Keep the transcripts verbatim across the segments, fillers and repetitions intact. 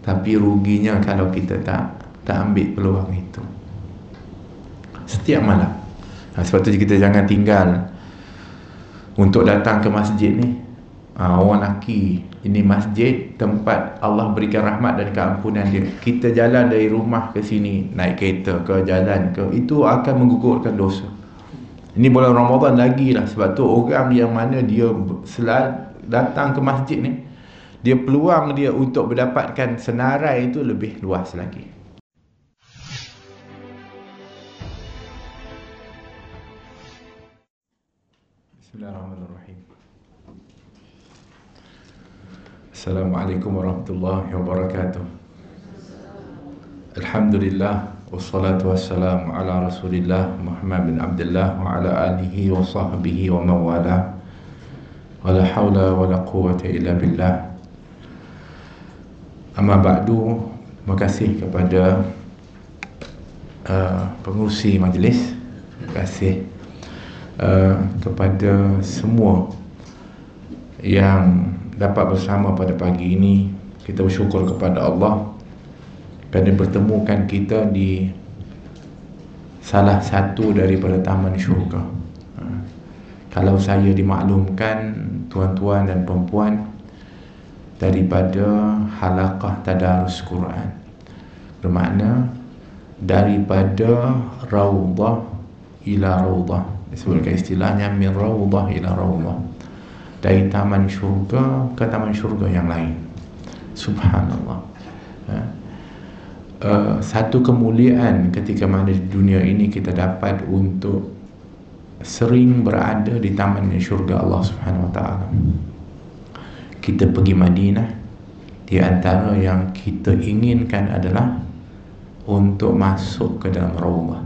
Tapi ruginya kalau kita tak tak ambil peluang itu setiap malam. Ha, sebab tu kita jangan tinggal untuk datang ke masjid ni. Ha, orang lelaki, ini masjid tempat Allah berikan rahmat dan keampunan dia. Kita jalan dari rumah ke sini, naik kereta ke jalan ke, itu akan menggugurkan dosa. Ini bulan Ramadan lagi lah. Sebab tu orang yang mana dia selalu datang ke masjid ni, dia peluang dia untuk mendapatkan senarai itu lebih luas lagi. Bismillahirrahmanirrahim. Assalamualaikum warahmatullahi wabarakatuh. Alhamdulillah, wassalatu wassalamu ala Rasulillah Muhammad bin Abdullah wa ala alihi wa sahbihi wa mawala. Wala hawla wala quwwata illa billah. Amma ba'du. Terima kasih kepada uh, pengurusi majlis. Terima kasih uh, kepada semua yang dapat bersama pada pagi ini. Kita bersyukur kepada Allah kerana bertemukan kita di salah satu daripada taman syurga. uh, Kalau saya dimaklumkan, tuan-tuan dan perempuan, daripada halaqah tadarus Quran, bermakna daripada raudhah ila raudhah. Disebutkan istilahnya min raudhah ila raudhah, dari taman syurga ke taman syurga yang lain. Subhanallah. ha? uh, Satu kemuliaan ketika mana di dunia ini kita dapat untuk sering berada di taman syurga Allah Subhanahu Wa Taala. Kita pergi Madinah, di antara yang kita inginkan adalah untuk masuk ke dalam raudhah.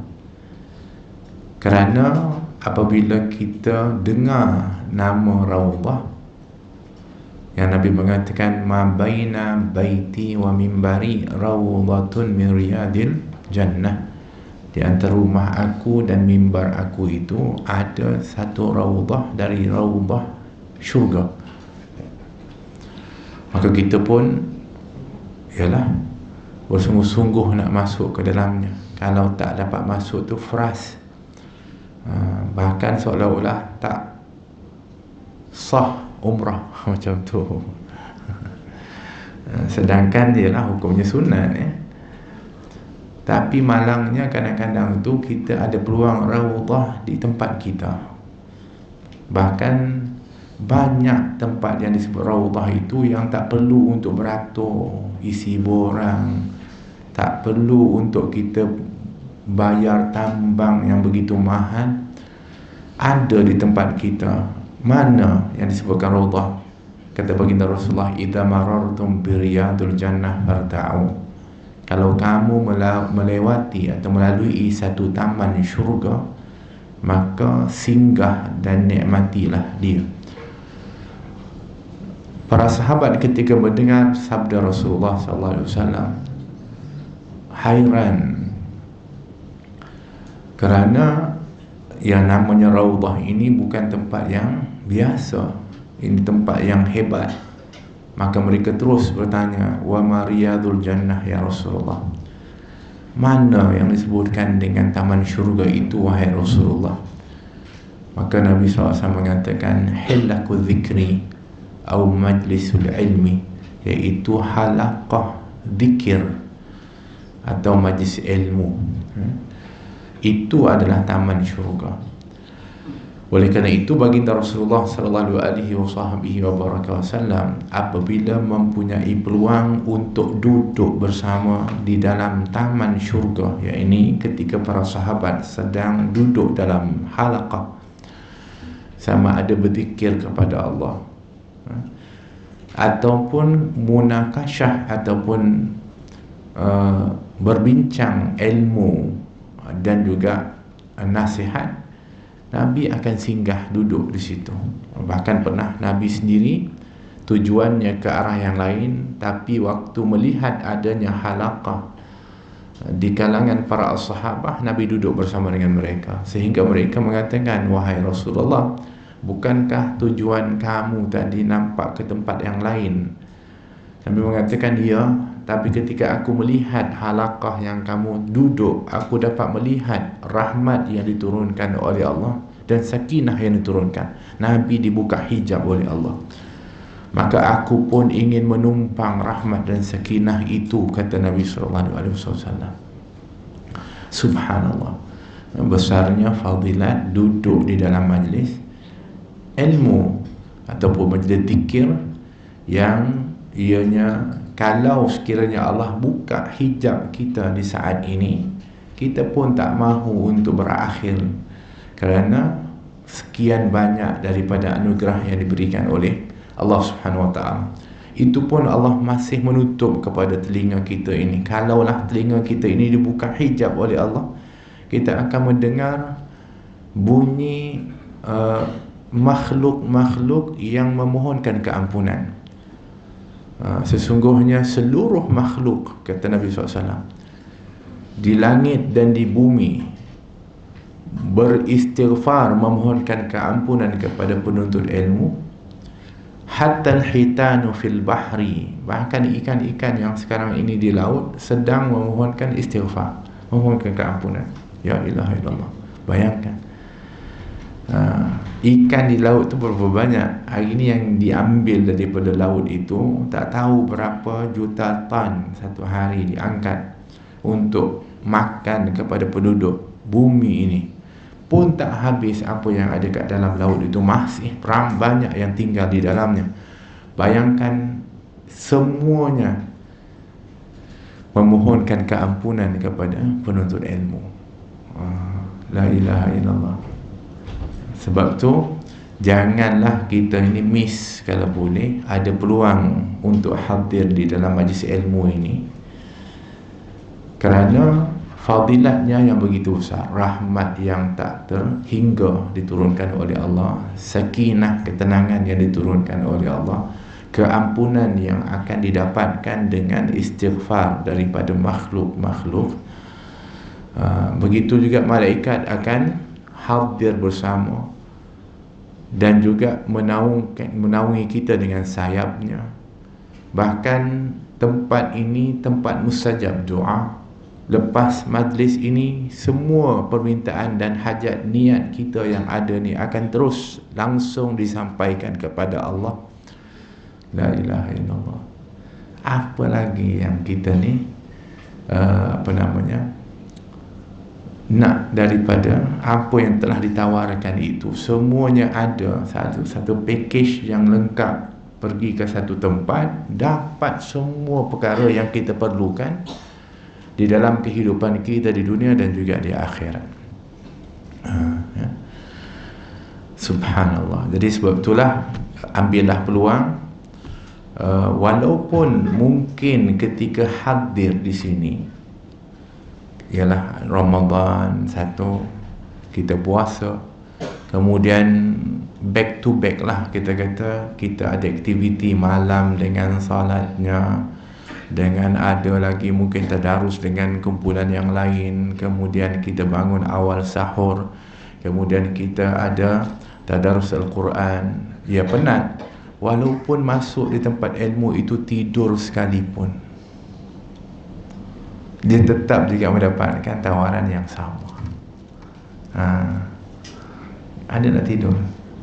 Kerana apabila kita dengar nama raudhah, yang Nabi mengatakan ma baina baiti wa mimbari raudhatun min riyadil jannah, di antara rumah aku dan mimbar aku itu ada satu raudhah dari raudhah syurga. Maka kita pun ialah bersungguh-sungguh nak masuk ke dalamnya. Kalau tak dapat masuk tu fras, ha, bahkan seolah-olah tak sah umrah macam tu. Sedangkan ialah hukumnya sunat, ya. Tapi malangnya kadang-kadang tu kita ada peluang raudhah di tempat kita. Bahkan banyak tempat yang disebut raudhah itu yang tak perlu untuk beratur isi borang, tak perlu untuk kita bayar tambang yang begitu mahal, ada di tempat kita. Mana yang disebutkan raudhah? Kata baginda Rasulullah, idza marartum biriyadul jannah farta'u. Kalau kamu melewati atau melalui satu taman syurga, maka singgah dan nikmatilah dia. Para sahabat ketika mendengar sabda Rasulullah sallallahu alaihi wasallam hairan, kerana yang namanya raudhah ini bukan tempat yang biasa, ini tempat yang hebat. Maka mereka terus bertanya, wa ma riyadul jannah ya Rasulullah, mana yang disebutkan dengan taman syurga itu wahai Rasulullah? Maka Nabi sallallahu alaihi wasallam mengatakan, hillaku dzikri atau majlisul ilmi, iaitu halaqah zikir atau majlis ilmu. Itu adalah taman syurga. Oleh kerana itu baginda Rasulullah sallallahu alaihi wasallam apabila mempunyai peluang untuk duduk bersama di dalam taman syurga, yakni ketika para sahabat sedang duduk dalam halaqah, sama ada berzikir kepada Allah, ataupun munakasyah, ataupun uh, berbincang ilmu dan juga uh, nasihat, Nabi akan singgah duduk di situ. Bahkan pernah Nabi sendiri tujuannya ke arah yang lain, tapi waktu melihat adanya halaqah di kalangan para sahabat, Nabi duduk bersama dengan mereka, sehingga mereka mengatakan, wahai Rasulullah, bukankah tujuan kamu tadi nampak ke tempat yang lain? Nabi mengatakan, ya, tapi ketika aku melihat halaqah yang kamu duduk, aku dapat melihat rahmat yang diturunkan oleh Allah dan sakinah yang diturunkan. Nabi dibuka hijab oleh Allah. Maka aku pun ingin menumpang rahmat dan sakinah itu, kata Nabi sallallahu alaihi wasallam. Subhanallah, besarnya fadilat duduk di dalam majlis ilmu ataupun majlis zikir yang ianya kalau sekiranya Allah buka hijab kita di saat ini, kita pun tak mahu untuk berakhir, kerana sekian banyak daripada anugerah yang diberikan oleh Allah Subhanahu Wa Taala. Itu pun Allah masih menutup kepada telinga kita ini. Kalaulah telinga kita ini dibuka hijab oleh Allah, kita akan mendengar bunyi uh, makhluk-makhluk yang memohonkan keampunan. uh, Sesungguhnya seluruh makhluk, kata Nabi sallallahu alaihi wasallam, di langit dan di bumi beristighfar, memohonkan keampunan kepada penuntut ilmu. Hatta al-hitanu fil bahri, bahkan ikan-ikan yang sekarang ini di laut sedang memohonkan istighfar, memohonkan keampunan. Ya ilaha illallah. Bayangkan, uh, ikan di laut tu berapa banyak. Hari ini yang diambil daripada laut itu tak tahu berapa juta ton satu hari diangkat untuk makan kepada penduduk bumi ini. Pun tak habis apa yang ada kat dalam laut itu, masih perang banyak yang tinggal di dalamnya. Bayangkan semuanya memohonkan keampunan kepada penuntut ilmu. La ilaha illallah. Sebab tu janganlah kita ini miss, kalau boleh ada peluang untuk hadir di dalam majlis ilmu ini, kerana fadilatnya yang begitu besar, rahmat yang tak terhingga diturunkan oleh Allah, sakinah, ketenangan yang diturunkan oleh Allah, keampunan yang akan didapatkan dengan istighfar daripada makhluk-makhluk. Uh, begitu juga malaikat akan hadir bersama dan juga menaungkan, menaungi kita dengan sayapnya. Bahkan tempat ini tempat mustajab doa. Lepas majlis ini, semua permintaan dan hajat niat kita yang ada ni akan terus langsung disampaikan kepada Allah. La ilaha illallah. Apa lagi yang kita ni uh, apa namanya nak daripada apa yang telah ditawarkan itu? Semuanya ada, satu satu package yang lengkap. Pergi ke satu tempat, dapat semua perkara yang kita perlukan di dalam kehidupan kita di dunia dan juga di akhirat. uh, ya. Subhanallah. Jadi sebab itulah ambillah peluang, uh, walaupun mungkin ketika hadir di sini ialah Ramadan satu, kita puasa, kemudian back to back lah kita kata, kita ada aktiviti malam dengan salatnya, dengan ada lagi mungkin tadarus dengan kumpulan yang lain, kemudian kita bangun awal sahur, kemudian kita ada tadarus Al-Quran. Ya, penat. Walaupun masuk di tempat ilmu itu tidur sekalipun, dia tetap juga mendapatkan tawaran yang sama. ha. Ada nak tidur?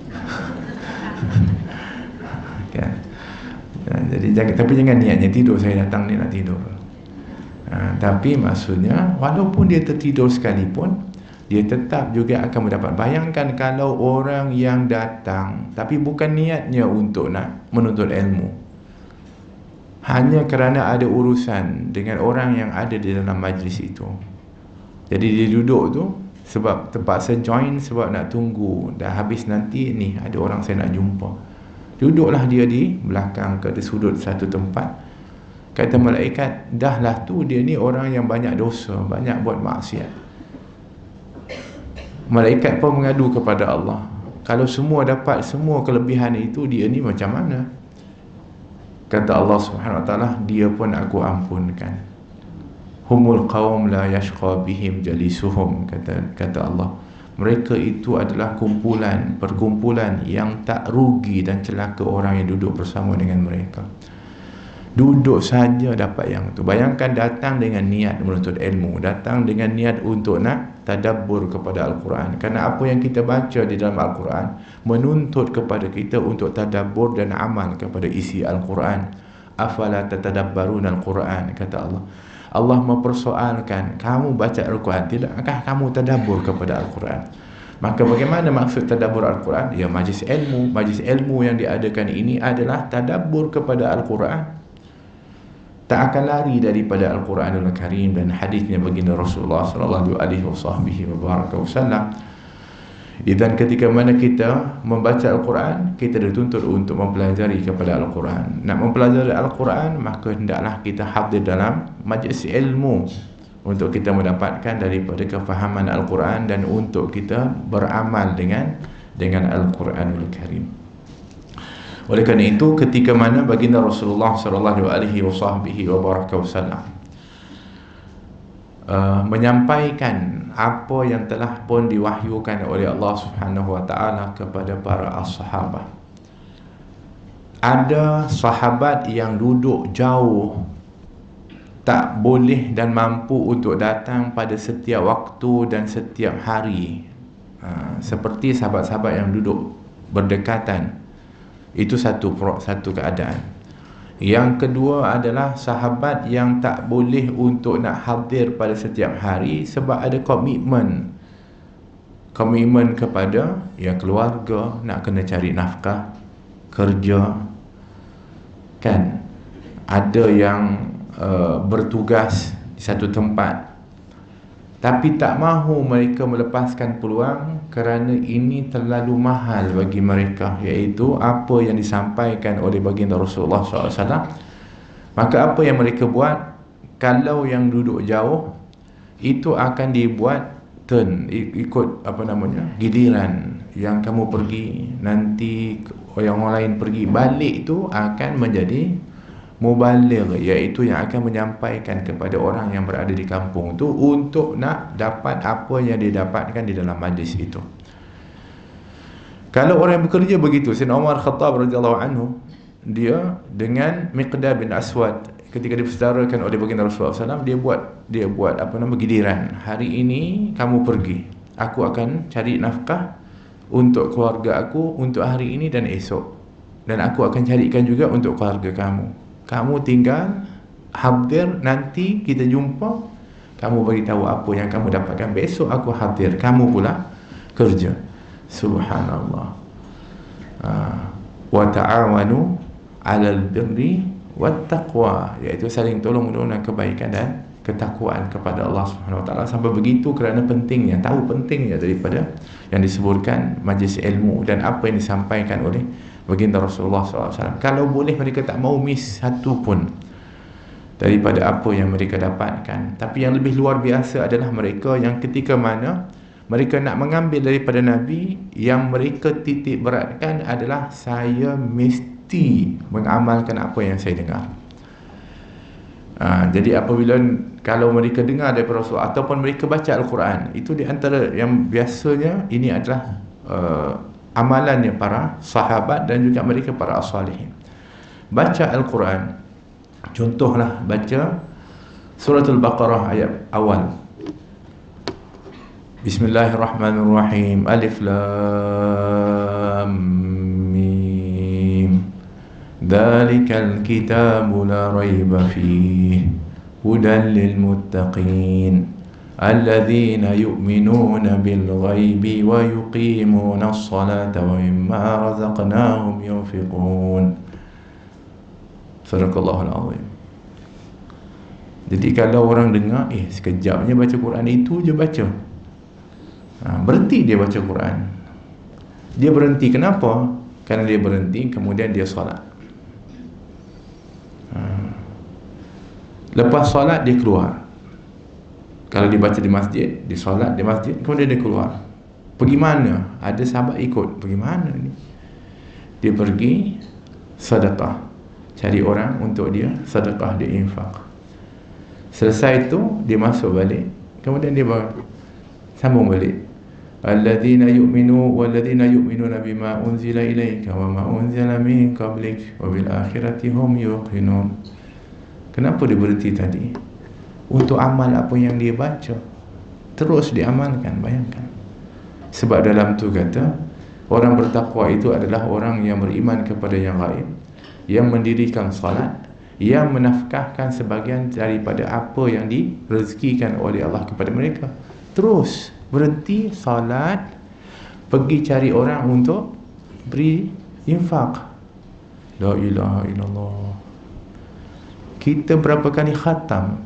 Kan? Jadi jangan, tapi jangan niatnya tidur, saya datang ni nak tidur. ha, Tapi maksudnya walaupun dia tertidur sekalipun, dia tetap juga akan mendapat. Bayangkan kalau orang yang datang tapi bukan niatnya untuk nak menuntut ilmu, hanya kerana ada urusan dengan orang yang ada di dalam majlis itu, jadi dia duduk tu sebab terpaksa join, sebab nak tunggu dah habis nanti ni ada orang saya nak jumpa. Duduklah dia di belakang ke sudut satu tempat. Kata malaikat, dahlah tu dia ni orang yang banyak dosa, banyak buat maksiat. Malaikat pun mengadu kepada Allah, kalau semua dapat semua kelebihan itu, dia ni macam mana? Kata Allah Subhanahu Wa Taala, dia pun aku ampunkan. Humul qaum la yashqa bihim jalisuhum, kata kata Allah. Mereka itu adalah kumpulan, perkumpulan yang tak rugi dan celaka orang yang duduk bersama dengan mereka. Duduk saja dapat yang tu. Bayangkan datang dengan niat menuntut ilmu, datang dengan niat untuk nak tadabbur kepada Al-Quran. Kerana apa yang kita baca di dalam Al-Quran menuntut kepada kita untuk tadabbur dan amal kepada isi Al-Quran. Afala tatadabbaruna Al-Quran, kata Allah. Allah mempersoalkan, kamu baca Al-Quran, tidakkah kamu tadabbur kepada Al-Quran? Maka bagaimana maksud tadabbur Al-Quran? Ya, majlis ilmu. Majlis ilmu yang diadakan ini adalah tadabbur kepada Al-Quran. Tak akan lari daripada Al-Quranul Karim dan hadisnya baginda Rasulullah sallallahu alaihi wasallam. Dan ketika mana kita membaca Al-Quran, kita dituntut untuk mempelajari kepada Al-Quran. Nak mempelajari Al-Quran, maka hendaklah kita hadir dalam majlis ilmu untuk kita mendapatkan daripada kefahaman Al-Quran dan untuk kita beramal dengan dengan Al-Quranul Karim. Oleh kerana itu, ketika mana baginda Rasulullah sallallahu alaihi wasallam uh, menyampaikan apa yang telah pun diwahyukan oleh Allah Subhanahu wa taala kepada para as-sahabah, ada sahabat yang duduk jauh, tak boleh dan mampu untuk datang pada setiap waktu dan setiap hari, uh, seperti sahabat-sahabat yang duduk berdekatan. Itu satu satu keadaan. Yang kedua adalah sahabat yang tak boleh untuk nak hadir pada setiap hari sebab ada komitmen. Komitmen kepada ya keluarga, nak kena cari nafkah, kerja. Kan? Ada yang uh, bertugas di satu tempat, tapi tak mahu mereka melepaskan peluang kerana ini terlalu mahal bagi mereka, iaitu apa yang disampaikan oleh baginda Rasulullah sallallahu alaihi wasallam. Maka apa yang mereka buat, kalau yang duduk jauh, itu akan dibuat turn, ikut apa namanya, giliran. Yang kamu pergi, nanti yang orang lain pergi, balik itu akan menjadi mubaligh, iaitu yang akan menyampaikan kepada orang yang berada di kampung tu untuk nak dapat apa yang dia dapatkan di dalam majlis itu. Kalau orang yang bekerja begitu, Sayyidina Umar Khattab radhiyallahu anhu, dia dengan Miqdad bin Aswad, ketika dipersaudarakan oleh baginda Rasulullah sallallahu alaihi wasallam, dia buat dia buat apa nama giliran. Hari ini kamu pergi, aku akan cari nafkah untuk keluarga aku untuk hari ini dan esok, dan aku akan carikan juga untuk keluarga kamu. Kamu tinggal hadir, nanti kita jumpa, kamu beritahu apa yang kamu dapatkan, besok aku hadir, kamu pula kerja. Subhanallah. Wa ta'awanu 'alal birri wat taqwa, iaitu saling tolong menolong kebaikan dan ketakwaan kepada Allah Subhanahu wa taala. Sampai begitu kerana pentingnya, tahu pentingnya daripada yang disebutkan majlis ilmu dan apa yang disampaikan oleh baginda Rasulullah sallallahu alaihi wasallam. Kalau boleh mereka tak mau miss satu pun daripada apa yang mereka dapatkan. Tapi yang lebih luar biasa adalah mereka yang ketika mana mereka nak mengambil daripada Nabi, yang mereka titik beratkan adalah saya mesti mengamalkan apa yang saya dengar. Ha, jadi apabila kalau mereka dengar daripada Rasulullah ataupun mereka baca Al-Quran, itu di antara yang biasanya ini adalah uh, amalannya para sahabat dan juga mereka para as-salihin. Baca Al-Quran, contohlah baca surah Al-Baqarah ayat awal. Bismillahirrahmanirrahim. Alif Lam Mim. Dzalikal kitabu la raiba fihi hudan lil muttaqin alladzina yu'minuna bil ghaibi wa yuqimuna as-salata wa mimma razaqnahum yunfiqun. Sadaqallahul azim. Jadi kalau orang dengar, eh sekejapnya baca Quran, itu je baca, ha, berhenti dia baca Quran. Dia berhenti, kenapa? Kerana dia berhenti, kemudian dia solat. ha. Lepas solat dia keluar. Kalau dia baca di masjid, dia solat di masjid, kemudian dia keluar. Pergi mana? Ada sahabat ikut. Pergi mana ni? Dia pergi sedekah, cari orang untuk dia sedekah, dia infak. Selesai itu dia masuk balik, kemudian dia sambung balik. Alladzina yu'minu walladzina yu'minuna bima unzila ilaika wa ma unzila min qablik wa bil akhirati hum yuqinun. Kenapa dia berhenti tadi? Untuk amal apa yang dia baca, terus diamalkan. Bayangkan. Sebab dalam tu kata, orang bertakwa itu adalah orang yang beriman kepada yang gaib, yang mendirikan salat, yang menafkahkan sebahagian daripada apa yang direzekikan oleh Allah kepada mereka. Terus berhenti salat, pergi cari orang untuk beri infak. La ilaha illallah. Kita berapa kali khatam?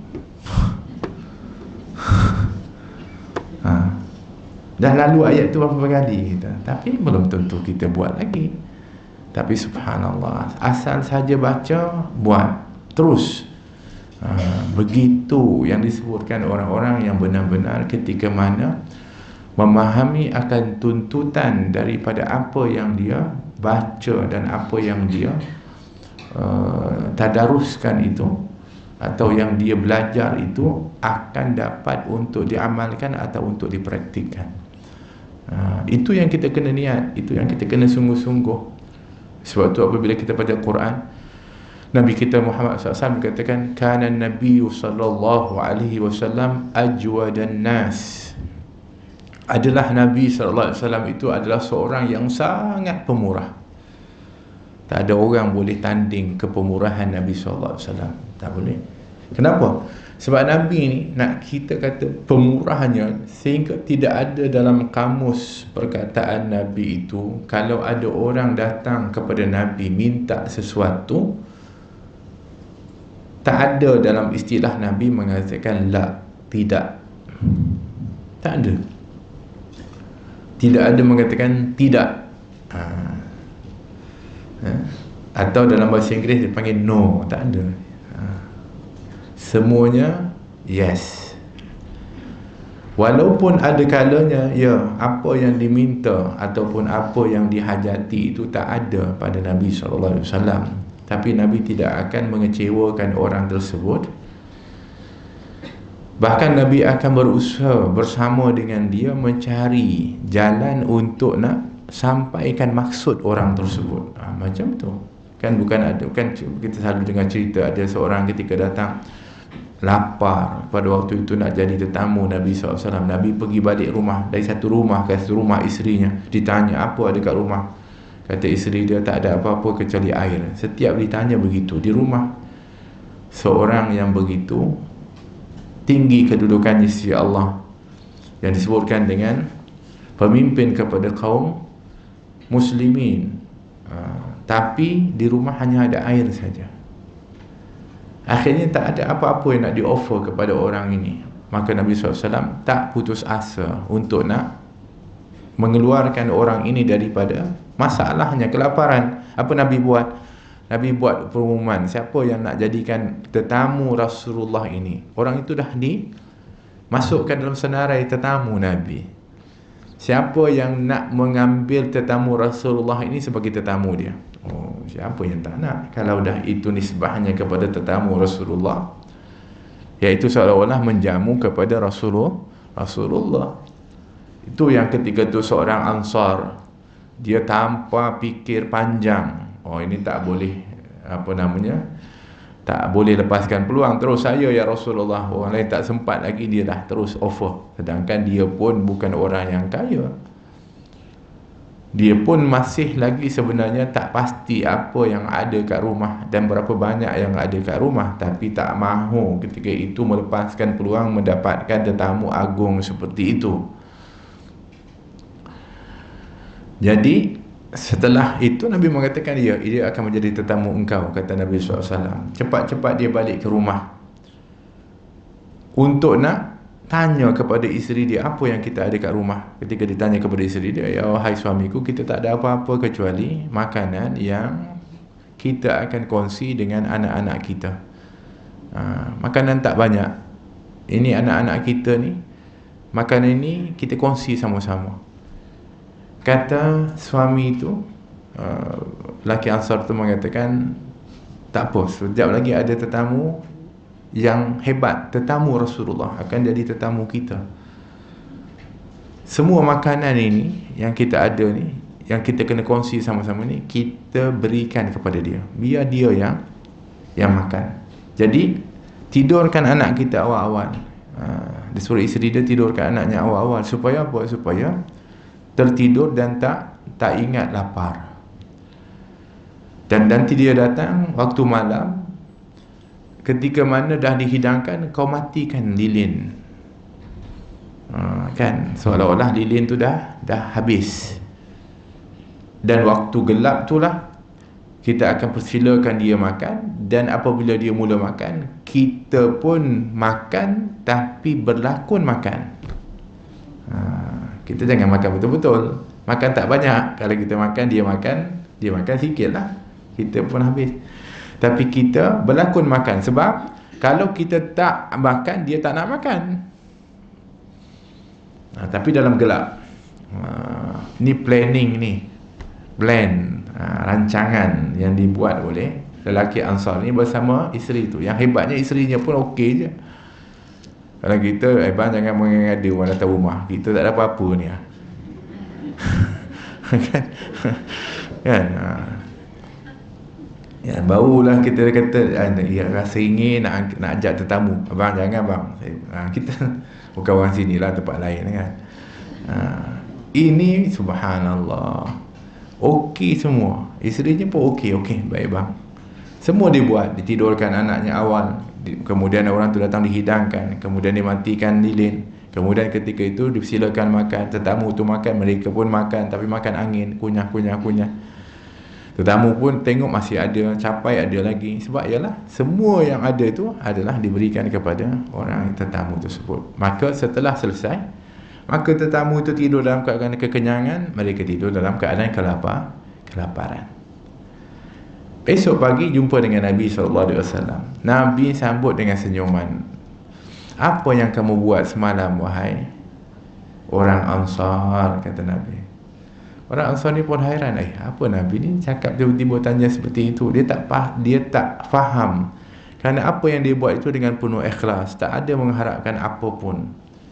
ha. Dah lalu ayat tu berapa kali kita, tapi belum tentu kita buat lagi. Tapi subhanallah, asal saja baca, buat terus. ha. Begitu yang disebutkan orang-orang yang benar-benar ketika mana memahami akan tuntutan daripada apa yang dia baca dan apa yang dia uh, tadaruskan itu, atau yang dia belajar itu, akan dapat untuk diamalkan atau untuk dipraktikkan. uh, Itu yang kita kena niat, itu yang kita kena sungguh-sungguh. Sebab tu apabila kita baca Quran, Nabi kita Muhammad sallallahu alaihi wasallam katakan, kana Nabi sallallahu alaihi wasallam ajwadan nas. Adalah Nabi sallallahu alaihi wasallam itu adalah seorang yang sangat pemurah. Tak ada orang boleh tanding kepemurahan Nabi sallallahu alaihi wasallam. Tak boleh. Kenapa? Sebab Nabi ni, nak kita kata pemurahnya, sehingga tidak ada dalam kamus perkataan Nabi itu, kalau ada orang datang kepada Nabi minta sesuatu, tak ada dalam istilah Nabi mengatakan la, tidak. Tak ada. Tidak ada mengatakan tidak. ha. Ha? Atau dalam bahasa Inggeris dia panggil no. Tak ada. ha. Semuanya yes. Walaupun ada kalanya, ya, apa yang diminta ataupun apa yang dihajati itu tak ada pada Nabi sallallahu alaihi wasallam, tapi Nabi tidak akan mengecewakan orang tersebut. Bahkan Nabi akan berusaha bersama dengan dia mencari jalan untuk nak sampaikan maksud orang tersebut. ha, Macam tu. Kan bukan ada, kan kita selalu dengar cerita ada seorang ketika datang lapar, pada waktu itu nak jadi tetamu Nabi sallallahu alaihi wasallam. Nabi pergi balik rumah, dari satu rumah ke satu rumah isterinya. Ditanya apa ada kat rumah. Kata isteri dia, tak ada apa-apa kecuali air. Setiap ditanya begitu. Di rumah seorang yang begitu tinggi kedudukannya sisi Allah, yang disebutkan dengan pemimpin kepada kaum muslimin, uh, tapi di rumah hanya ada air saja. Akhirnya tak ada apa-apa yang nak di-offer kepada orang ini. Maka Nabi sallallahu alaihi wasallam tak putus asa untuk nak mengeluarkan orang ini daripada masalahnya, kelaparan. Apa Nabi buat? Nabi buat pengumuman, siapa yang nak jadikan tetamu Rasulullah ini, orang itu dah dimasukkan dalam senarai tetamu Nabi. Siapa yang nak mengambil tetamu Rasulullah ini sebagai tetamu dia? Oh, siapa yang tak nak? Kalau dah itu nisbahnya kepada tetamu Rasulullah, iaitu seolah-olah menjamu kepada Rasulullah Rasulullah. Itu yang ketika tu seorang Ansar, dia tanpa fikir panjang, oh ini tak boleh, apa namanya, tak boleh lepaskan peluang, terus saya ya Rasulullah. Orang lain tak sempat lagi, dia dah terus offer. Sedangkan dia pun bukan orang yang kaya, dia pun masih lagi sebenarnya tak pasti apa yang ada kat rumah dan berapa banyak yang ada kat rumah, tapi tak mahu ketika itu melepaskan peluang mendapatkan tetamu agung seperti itu. Jadi setelah itu Nabi mengatakan, ya, dia akan menjadi tetamu engkau, kata Nabi sallallahu alaihi wasallam. Cepat-cepat dia balik ke rumah untuk nak tanya kepada isteri dia apa yang kita ada kat rumah. Ketika ditanya kepada isteri dia, ya wahai suamiku, kita tak ada apa-apa kecuali makanan yang kita akan kongsi dengan anak-anak kita. ha, Makanan tak banyak. Ini anak-anak kita ni, makanan ini kita kongsi sama-sama. Kata suami itu, uh, laki Ansar tu mengatakan, tak apa, sekejap lagi ada tetamu yang hebat, tetamu Rasulullah akan jadi tetamu kita. Semua makanan ini yang kita ada ni, yang kita kena kongsi sama-sama ni, kita berikan kepada dia, biar dia yang yang makan. Jadi tidurkan anak kita awal-awal. Ha, dia suruh isteri dia tidurkan anaknya awal-awal. Supaya apa? Supaya tertidur dan tak tak ingat lapar. Dan nanti dia datang waktu malam, ketika mana dah dihidangkan, kau matikan lilin. Ha, kan seolah-olah lilin tu dah dah habis. Dan waktu gelap itulah kita akan persilakan dia makan. Dan apabila dia mula makan, kita pun makan, tapi berlakon makan. ha, Kita jangan makan betul-betul. Makan tak banyak. Kalau kita makan, dia makan, dia makan sikit lah, kita pun habis. Tapi kita berlakon makan. Sebab kalau kita tak makan, dia tak nak makan. ha, Tapi dalam gelap. ha, Ni planning ni, plan, ha, rancangan yang dibuat oleh lelaki Ansar ni bersama isteri tu. Yang hebatnya isterinya pun okey je. Kalau kita, eh bang jangan mengada orang datang rumah, kita tak ada apa-apa ni. Kan? Kan? Ha. Ya, barulah kita kata, ya, rasa ingin nak nak ajak tetamu. Abang jangan bang. Ha, kita bukan orang sini lah, tempat lain kan. Ha, ini subhanallah. Okey semua. Isterinya pun okey, okey, baik bang. Semua dia buat, ditidurkan anaknya awal, kemudian orang tu datang dihidangkan, kemudian dimatikan lilin, kemudian ketika itu dipersilakan makan, tetamu tu makan, mereka pun makan, tapi makan angin, kunyah, kunyah, kunyah. Tetamu pun tengok masih ada, capai ada lagi. Sebab ialah semua yang ada tu adalah diberikan kepada orang tetamu tersebut. Maka setelah selesai, maka tetamu itu tidur dalam keadaan kekenyangan, mereka tidur dalam keadaan kelapar, kelaparan. Esok pagi jumpa dengan Nabi sallallahu alaihi wasallam. Nabi sambut dengan senyuman. Apa yang kamu buat semalam wahai orang Ansar, kata Nabi. Orang Ansar ni pun hairan, eh apa Nabi ni cakap tiba-tiba tanya seperti itu. Dia tak faham, dia tak faham. Kerana apa yang dia buat itu dengan penuh ikhlas, tak ada mengharapkan apapun.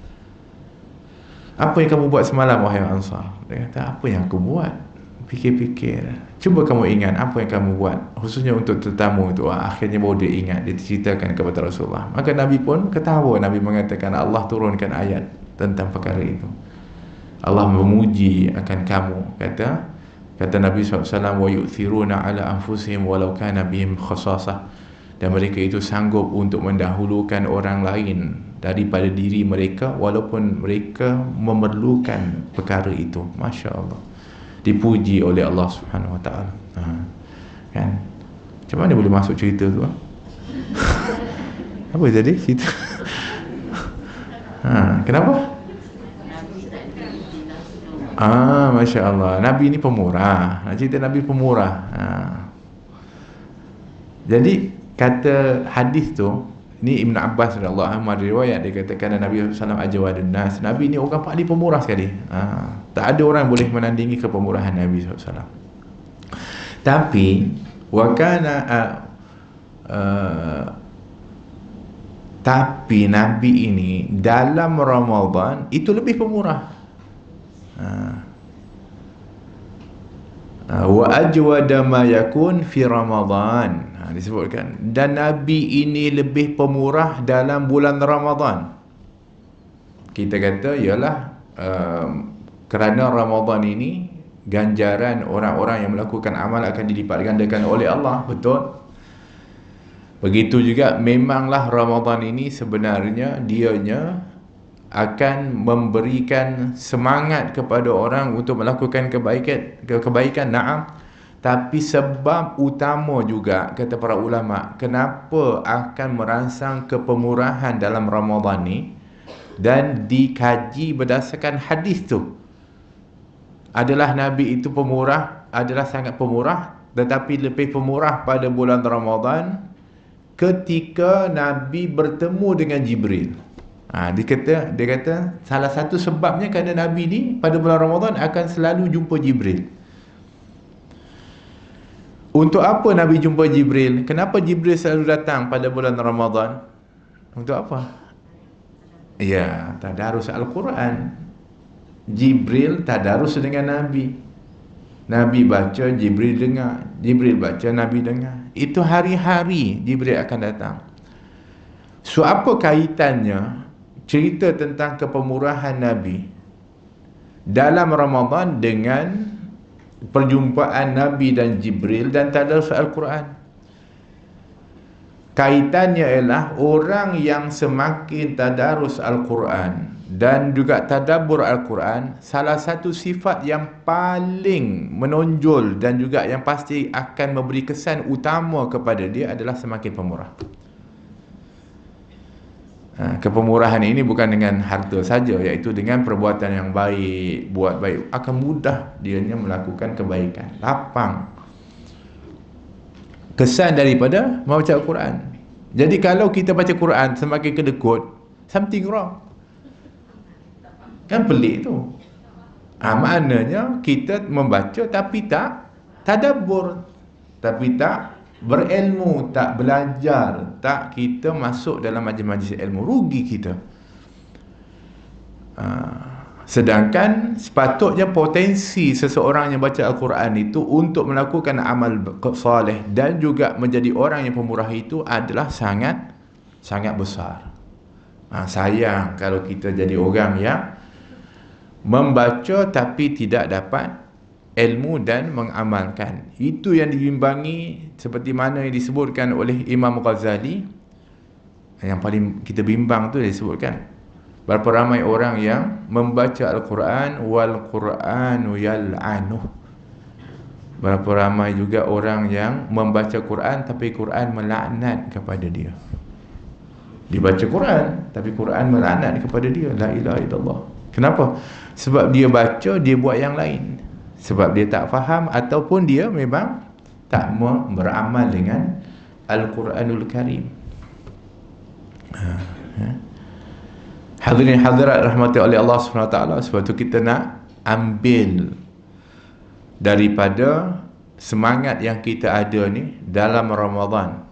Apa yang kamu buat semalam wahai Ansar? Dia kata, apa yang aku buat? Fikir-fikir, cuba kamu ingat apa yang kamu buat, khususnya untuk tetamu itu. ah, Akhirnya baru dia ingat, dia ceritakan kepada Rasulullah. Maka Nabi pun ketawa. Nabi mengatakan Allah turunkan ayat tentang perkara itu. Allah memuji akan kamu. Kata kata Nabi sallallahu alaihi wasallam, wa yu'thiruna ala anfusihim walau kana bihim khasasah. Dan mereka itu sanggup untuk mendahulukan orang lain daripada diri mereka, walaupun mereka memerlukan perkara itu. Masya Allah. Dipuji oleh Allah Subhanahu Wa Taala. Ha, kan? Macam mana boleh masuk cerita tu? Ha? Apa jadi cerita? Ha, kenapa? Ah, Masya Allah. Nabi ni pemurah. Cerita Nabi pemurah. Ha. Jadi kata hadis tu, ni Ibn Abbas radhiyallahu anhu ada riwayat, dia katakan Nabi sallallahu alaihi wasallam ajwadun nas. Nabi ni orang paling pemurah sekali. Ha. Tak ada orang boleh menandingi kepemurahan Nabi sallallahu alaihi wasallam. Tapi wakana uh, uh, tapi Nabi ini dalam Ramadan itu lebih pemurah. uh, uh, wa ajwada ma yakun fi Ramadan. Ha, disebutkan, dan Nabi ini lebih pemurah dalam bulan Ramadan. Kita kata ialah um, kerana Ramadan ini ganjaran orang-orang yang melakukan amal akan dilipat gandakan oleh Allah. Betul. Begitu juga memanglah Ramadan ini sebenarnya dianya akan memberikan semangat kepada orang untuk melakukan kebaikan, kebaikan, na'am. Tapi sebab utama juga, kata para ulama, kenapa akan merangsang kepemurahan dalam Ramadan ni, dan dikaji berdasarkan hadis tu, adalah Nabi itu pemurah, adalah sangat pemurah, tetapi lebih pemurah pada bulan Ramadan ketika Nabi bertemu dengan Jibril. Ha, dia kata, dia kata salah satu sebabnya kerana Nabi ni pada bulan Ramadan akan selalu jumpa Jibril. Untuk apa Nabi jumpa Jibril? Kenapa Jibril selalu datang pada bulan Ramadan? Untuk apa? Ya, tadarus Al-Quran. Jibril tadarus dengan Nabi. Nabi baca, Jibril dengar. Jibril baca, Nabi dengar. Itu hari-hari Jibril akan datang. So apa kaitannya cerita tentang kepemurahan Nabi dalam Ramadan dengan perjumpaan Nabi dan Jibril dan tadarus Al-Quran? Kaitannya ialah orang yang semakin tadarus Al-Quran dan juga tadabbur Al-Quran, salah satu sifat yang paling menonjol dan juga yang pasti akan memberi kesan utama kepada dia adalah semakin pemurah. Ha, kepemurahan ini bukan dengan harta saja, iaitu dengan perbuatan yang baik, buat baik, akan mudah dianya melakukan kebaikan, lapang. Kesan daripada membaca Al-Quran. Jadi kalau kita baca Quran semakin kedekut, something wrong. Kan pelik tu. Ha, maknanya kita membaca tapi tak tadabbur, tapi tak berilmu, tak belajar, tak kita masuk dalam majlis-majlis ilmu, rugi kita. Ha, sedangkan sepatutnya potensi seseorang yang baca Al-Quran itu untuk melakukan amal soleh dan juga menjadi orang yang pemurah itu adalah sangat sangat besar. Ha, sayang kalau kita jadi orang yang membaca tapi tidak dapat ilmu dan mengamalkan. Itu yang dibimbangi, seperti mana yang disebutkan oleh Imam Ghazali. Yang paling kita bimbang tu disebutkan, berapa ramai orang yang membaca Al-Quran wal Quranu yal'anuh. Berapa ramai juga orang yang membaca Quran tapi Quran melaknat kepada dia. Dibaca Quran tapi Quran melaknat kepada dia. La ilaha illallah. Kenapa? Sebab dia baca, dia buat yang lain. Sebab dia tak faham ataupun dia memang tak mau beramal dengan Al-Quranul Karim. Ha, ha. Hadirin hadirat rahmati oleh Allah subhanahu wa taala, sebab tu kita nak ambil daripada semangat yang kita ada ni dalam Ramadan.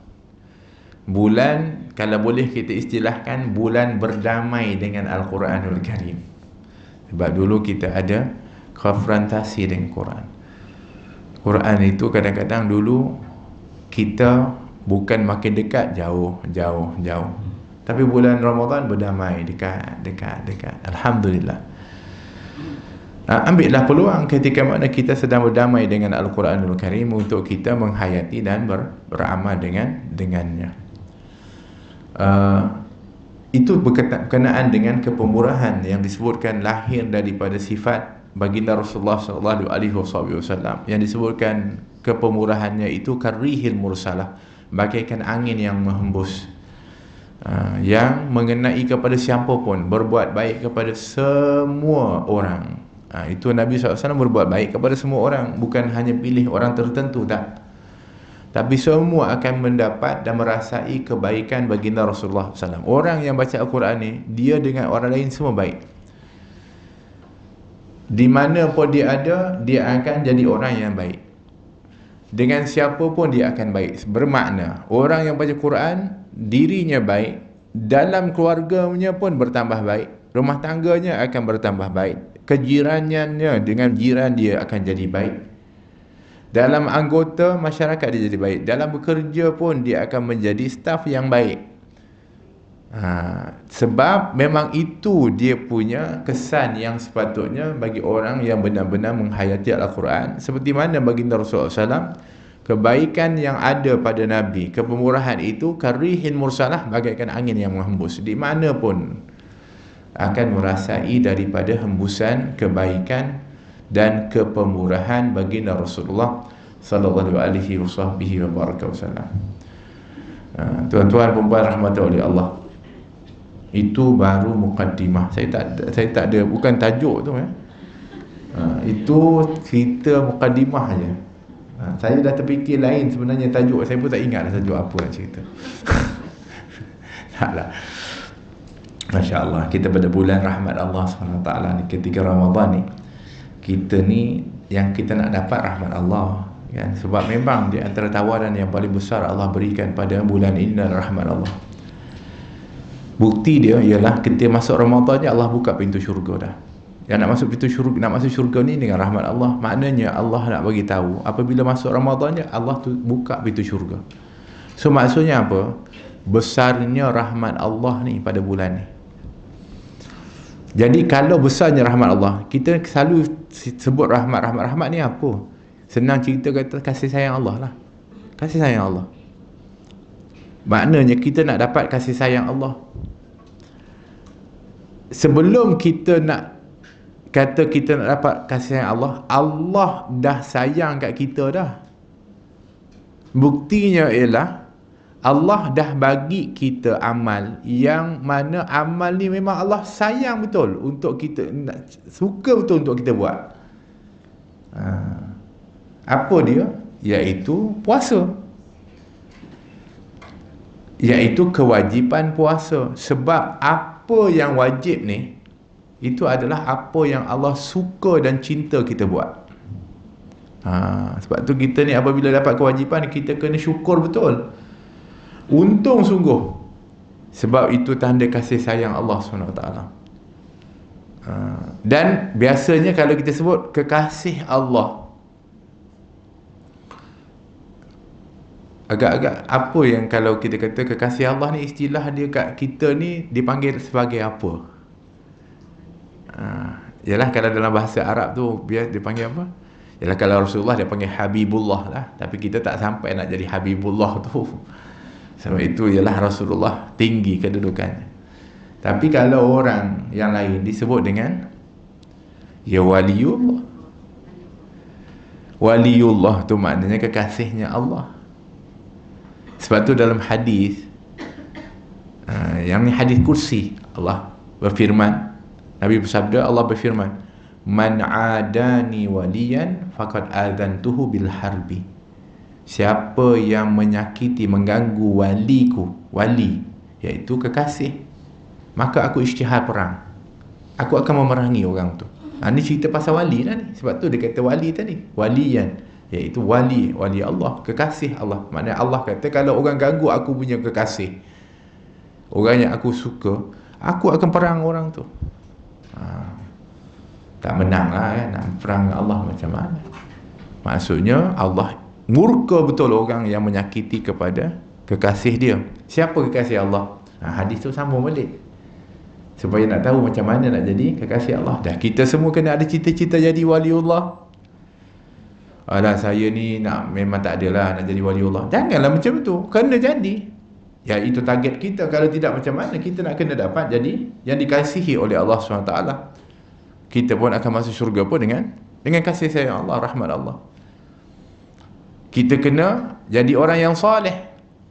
Bulan, kalau boleh kita istilahkan, bulan berdamai dengan Al-Quranul Karim. Sebab dulu kita ada konfrontasi dengan Quran. Quran itu kadang-kadang dulu kita bukan makin dekat, jauh, jauh, jauh. Tapi bulan Ramadan berdamai, dekat, dekat, dekat. Alhamdulillah. Nah, ambillah peluang ketika mana kita sedang berdamai dengan Al-Quranul Karim untuk kita menghayati dan ber, beramal dengan dengannya. Uh, itu berkenaan dengan kepemurahan yang disebutkan lahir daripada sifat baginda Rasulullah sallallahu alaihi wasallam, yang disebutkan kepemurahannya itu karihil mursalah, bagaikan angin yang menghembus, uh, yang mengenai kepada siapa pun, berbuat baik kepada semua orang. Uh, itu Nabi sallallahu alaihi wasallam berbuat baik kepada semua orang, bukan hanya pilih orang tertentu, tak. Tapi semua akan mendapat dan merasai kebaikan baginda Rasulullah sallallahu alaihi wasallam. Orang yang baca Al-Quran ni, dia dengan orang lain semua baik. Di mana pun dia ada, dia akan jadi orang yang baik. Dengan siapa pun dia akan baik. Bermakna, orang yang baca Quran, dirinya baik, dalam keluarganya pun bertambah baik, rumah tangganya akan bertambah baik, kejiranannya dengan jiran dia akan jadi baik, dalam anggota masyarakat dia jadi baik, dalam bekerja pun dia akan menjadi staf yang baik. Ha, sebab memang itu dia punya kesan yang sepatutnya bagi orang yang benar-benar menghayati Al-Quran. Seperti mana baginda Rasulullah sallallahu alaihi wasallam, kebaikan yang ada pada Nabi, kepemurahan itu karihin mursalah, bagaikan angin yang menghembus. Di mana pun akan merasai daripada hembusan kebaikan dan kepemurahan baginda Rasulullah sallallahu alaihi wasallam. Tuan-tuan perempuan rahmati oleh Allah, itu baru mukaddimah. Saya tak saya tak ada, bukan tajuk tu ya. Ha, itu cerita mukaddimah aja. Ha, saya dah terfikir lain sebenarnya tajuk. Saya pun tak ingat dah tajuk apa nak cerita. Taklah. Masya-Allah, kita pada bulan rahmat Allah subhanahu wa taala ni, ketika Ramadan ni, kita ni yang kita nak dapat rahmat Allah, kan? Sebab memang di antara tawaran yang paling besar Allah berikan pada bulan ini adalah rahmat Allah. Bukti dia ialah ketika masuk Ramadan ni, Allah buka pintu syurga dah. Yang nak masuk pintu syurga, nak masuk syurga ni dengan rahmat Allah. Maknanya Allah nak bagi tahu, apabila masuk Ramadan ni, Allah tu buka pintu syurga. So maksudnya apa? besarnya rahmat Allah ni pada bulan ni. Jadi kalau besarnya rahmat Allah, kita selalu sebut rahmat, rahmat, rahmat ni apa? Senang cerita kata kasih sayang Allah lah. Kasih sayang Allah. Maknanya kita nak dapat kasih sayang Allah. Sebelum kita nak kata kita nak dapat kasih sayang Allah, Allah dah sayang kat kita dah. Buktinya ialah Allah dah bagi kita amal yang mana amal ni memang Allah sayang betul untuk kita, suka betul untuk kita buat. Ha. Apa dia? Iaitu puasa. Iaitu kewajipan puasa. Sebab apa yang wajib ni, itu adalah apa yang Allah suka dan cinta kita buat. Ha. Sebab tu kita ni apabila dapat kewajipan, kita kena syukur betul. Untung sungguh. Sebab itu tanda kasih sayang Allah subhanahu wa taala. Dan biasanya kalau kita sebut kekasih Allah, agak-agak apa yang kalau kita kata kekasih Allah ni, istilah dia kat kita ni dipanggil sebagai apa? Uh, Yalah kalau dalam bahasa Arab tu biasa dipanggil apa? Yalah kalau Rasulullah dia panggil Habibullah lah. Tapi kita tak sampai nak jadi Habibullah tu. Sebab itu ialah Rasulullah tinggi kedudukannya. Tapi kalau orang yang lain disebut dengan ya waliullah. Waliullah tu maknanya kekasihnya Allah. Sebab tu dalam hadis, uh, yang ni hadis kursi, Allah berfirman, Nabi bersabda, Allah berfirman, man adani waliyan faqad adzantuhu bil harbi. Siapa yang menyakiti, mengganggu waliku, wali iaitu kekasih, maka aku isytihar perang. Aku akan memerangi orang tu. Ha, ni cerita pasal wali lah ni. Sebab tu dia kata wali tadi, waliyan, iaitu wali, wali Allah, kekasih Allah. Maknanya Allah kata kalau orang ganggu aku punya kekasih, orang yang aku suka, aku akan perang orang tu. Ha, tak menang lah kan, nak perang Allah macam mana? Maksudnya Allah murka betul orang yang menyakiti kepada kekasih dia. Siapa kekasih Allah? Ha, hadis tu sambung balik supaya nak tahu macam mana nak jadi kekasih Allah. Dah kita semua kena ada cita-cita jadi waliullah. Alah saya ni nak, memang tak adalah nak jadi waliullah. Janganlah macam tu, kena jadi. Ya itu target kita. Kalau tidak macam mana kita nak kena dapat jadi yang dikasihi oleh Allah subhanahu wa taala. Kita pun akan masuk syurga pun dengan dengan kasih sayang Allah, rahmat Allah. Kita kena jadi orang yang soleh.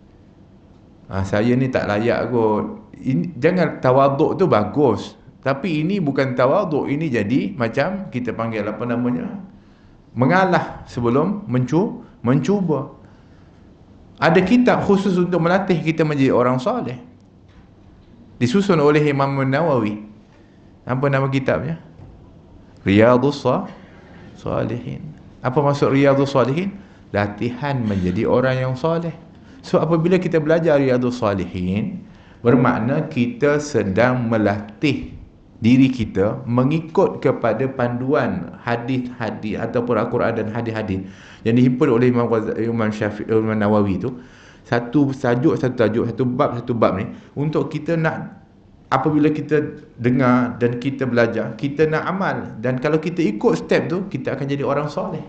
Ha, saya ni tak layak kot. Ini, jangan tawaduk tu bagus, tapi ini bukan tawaduk. Ini jadi macam kita panggil apa namanya, mengalah sebelum mencu, mencuba. Ada kitab khusus untuk melatih kita menjadi orang soleh, disusun oleh Imam Nawawi. Apa nama kitabnya? Riyadhus Shalihin. Apa maksud Riyadhus Shalihin? Latihan menjadi orang yang soleh. So apabila kita belajar Riyadhus Shalihin, bermakna kita sedang melatih diri kita mengikut kepada panduan hadis-hadis ataupun Al-Quran dan hadis-hadis yang dihimpun oleh Imam Imam Syafi'i, Imam Nawawi tu. Satu tajuk, satu tajuk, satu bab, satu bab ni untuk kita nak, apabila kita dengar dan kita belajar, kita nak amal. Dan kalau kita ikut step tu, kita akan jadi orang soleh.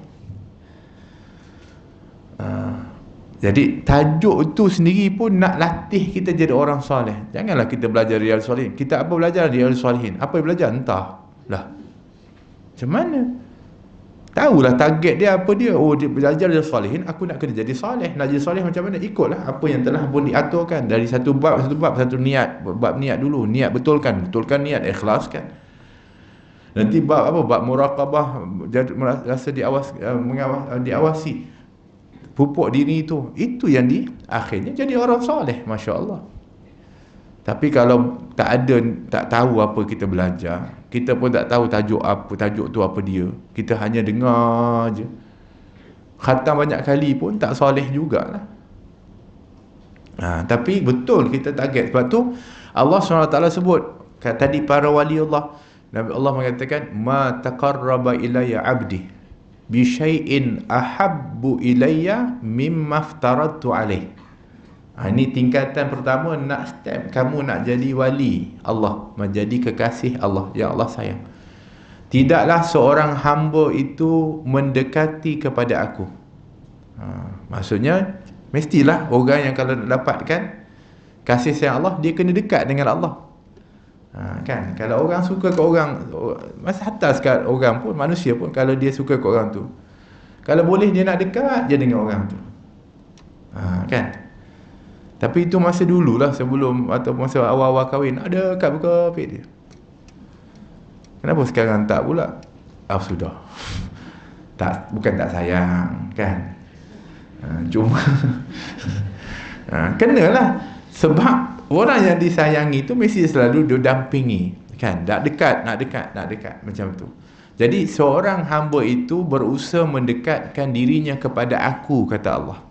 Uh, jadi tajuk itu sendiri pun nak latih kita jadi orang soleh. Janganlah kita belajar Riyadhus Shalihin. Kita apa belajar Riyadhus Shalihin? Apa yang belajar? Entah lah. Macam mana? Tahulah target dia apa dia. Oh dia belajar Riyadhus Shalihin, aku nak kena jadi soleh. Nak jadi soleh macam mana? Ikutlah apa yang telah pun diaturkan. Dari satu bab, satu bab, satu niat. Bab niat dulu. Niat betulkan. Betulkan niat, ikhlaskan. Nanti bab apa? Bab muraqabah, rasa diawas, mengawas, diawasi. Pupuk diri itu, itu yang di akhirnya jadi orang soleh, Masya Allah. Tapi kalau tak ada, tak tahu apa kita belajar, kita pun tak tahu tajuk apa, tajuk tu apa dia, kita hanya dengar je, khatam banyak kali pun tak soleh jugalah. Ha, tapi betul kita target. Sebab tu Allah subhanahu wa taala sebut tadi para wali Allah, Nabi Allah mengatakan ma taqarraba ilayya abdi bisyai'in ahabbu ilayya mimma aftaradtu alaih. Ha, ini tingkatan pertama, nak step kamu nak jadi wali Allah, menjadi kekasih Allah, yang Allah sayang. Tidaklah seorang hamba itu mendekati kepada aku. Ha, maksudnya mestilah orang yang kalau nak dapatkan kasih sayang Allah, dia kena dekat dengan Allah. Ha, kan, kalau orang suka ke orang, masa hatta sekat orang pun, manusia pun, kalau dia suka ke orang tu, kalau boleh dia nak dekat je dengan orang tu. Ha, kan. Tapi itu masa dululah, sebelum atau masa awal-awal kahwin, ada kat buka page dia. Kenapa sekarang tak pula? Ah, sudah. Tak, bukan tak sayang, kan? Ha, cuma ha, kenalah. Sebab orang yang disayangi itu mesti selalu didampingi, kan? Nak dekat, nak dekat, nak dekat, macam tu. Jadi seorang hamba itu berusaha mendekatkan dirinya kepada aku, kata Allah.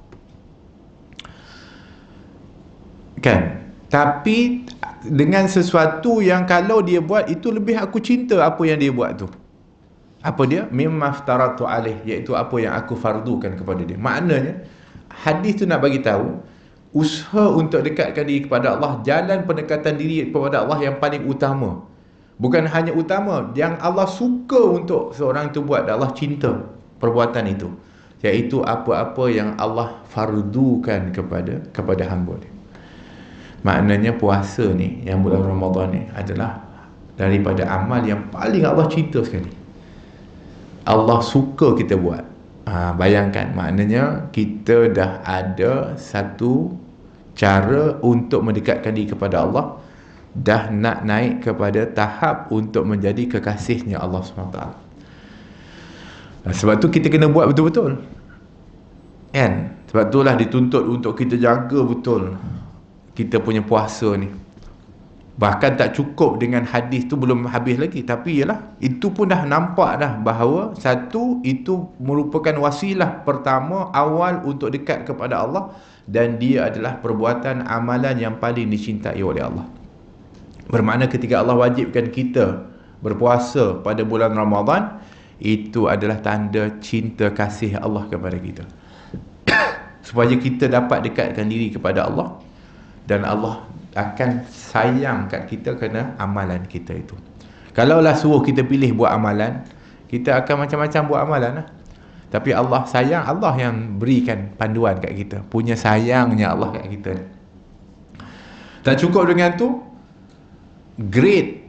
Kan? Tapi dengan sesuatu yang kalau dia buat itu lebih aku cinta apa yang dia buat tu. Apa dia? Mimma aftaratu alaih, iaitu apa yang aku fardukan kepada dia. Maknanya hadis tu nak bagi tahu usaha untuk dekatkan diri kepada Allah, jalan pendekatan diri kepada Allah yang paling utama. Bukan hanya utama, yang Allah suka untuk seorang itu buat, Allah cinta perbuatan itu, iaitu apa-apa yang Allah fardukan kepada kepada hamba dia. Maknanya puasa ni, yang bulan Ramadan ni adalah daripada amal yang paling Allah cinta sekali. Allah suka kita buat. Ha, bayangkan, maknanya kita dah ada satu cara untuk mendekatkan diri kepada Allah, dah nak naik kepada tahap untuk menjadi kekasihnya Allah subhanahu wa taala. Sebab tu kita kena buat betul-betul, kan? Sebab itulah dituntut untuk kita jaga betul kita punya puasa ni. Bahkan tak cukup dengan hadis tu, belum habis lagi, tapi ialah itu pun dah nampak dah bahawa satu, itu merupakan wasilah pertama awal untuk dekat kepada Allah, dan dia adalah perbuatan amalan yang paling dicintai oleh Allah. Bermakna ketika Allah wajibkan kita berpuasa pada bulan Ramadan, itu adalah tanda cinta kasih Allah kepada kita. Supaya kita dapat dekatkan diri kepada Allah, dan Allah akan sayang kat kita kerana amalan kita itu. Kalaulah suruh kita pilih buat amalan, kita akan macam-macam buat amalan lah. Tapi Allah sayang, Allah yang berikan panduan kat kita. Punya sayangnya Allah kat kita. Tak cukup dengan tu, grade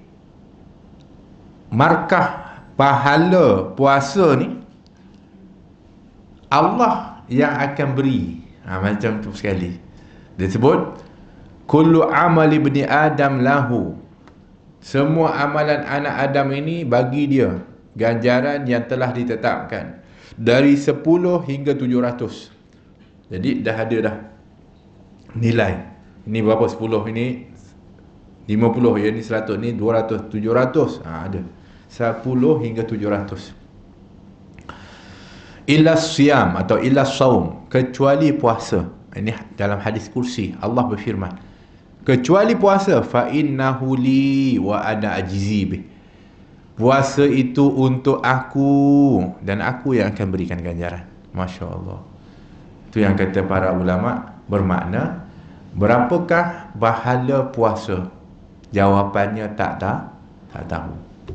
markah pahala puasa ni Allah yang akan beri. Ha, macam tu sekali. Dia sebut kullu amali ibni Adam lahu. Semua amalan anak Adam ini bagi dia ganjaran yang telah ditetapkan dari sepuluh hingga tujuh ratus. Jadi dah ada dah nilai. Ini berapa? sepuluh, ini lima puluh, ya, ni seratus, ni dua ratus, tujuh ratus. Ha, ada sepuluh hingga tujuh ratus. Illa siyam atau illa saum, kecuali puasa. Ini dalam hadis kursi Allah berfirman, kecuali puasa, fa innahu li wa ana ajzi bih. Puasa itu untuk aku dan aku yang akan berikan ganjaran. Masya-Allah. Itu yang kata para ulama, bermakna berapakah pahala puasa? Jawapannya tak tahu, tak tahu.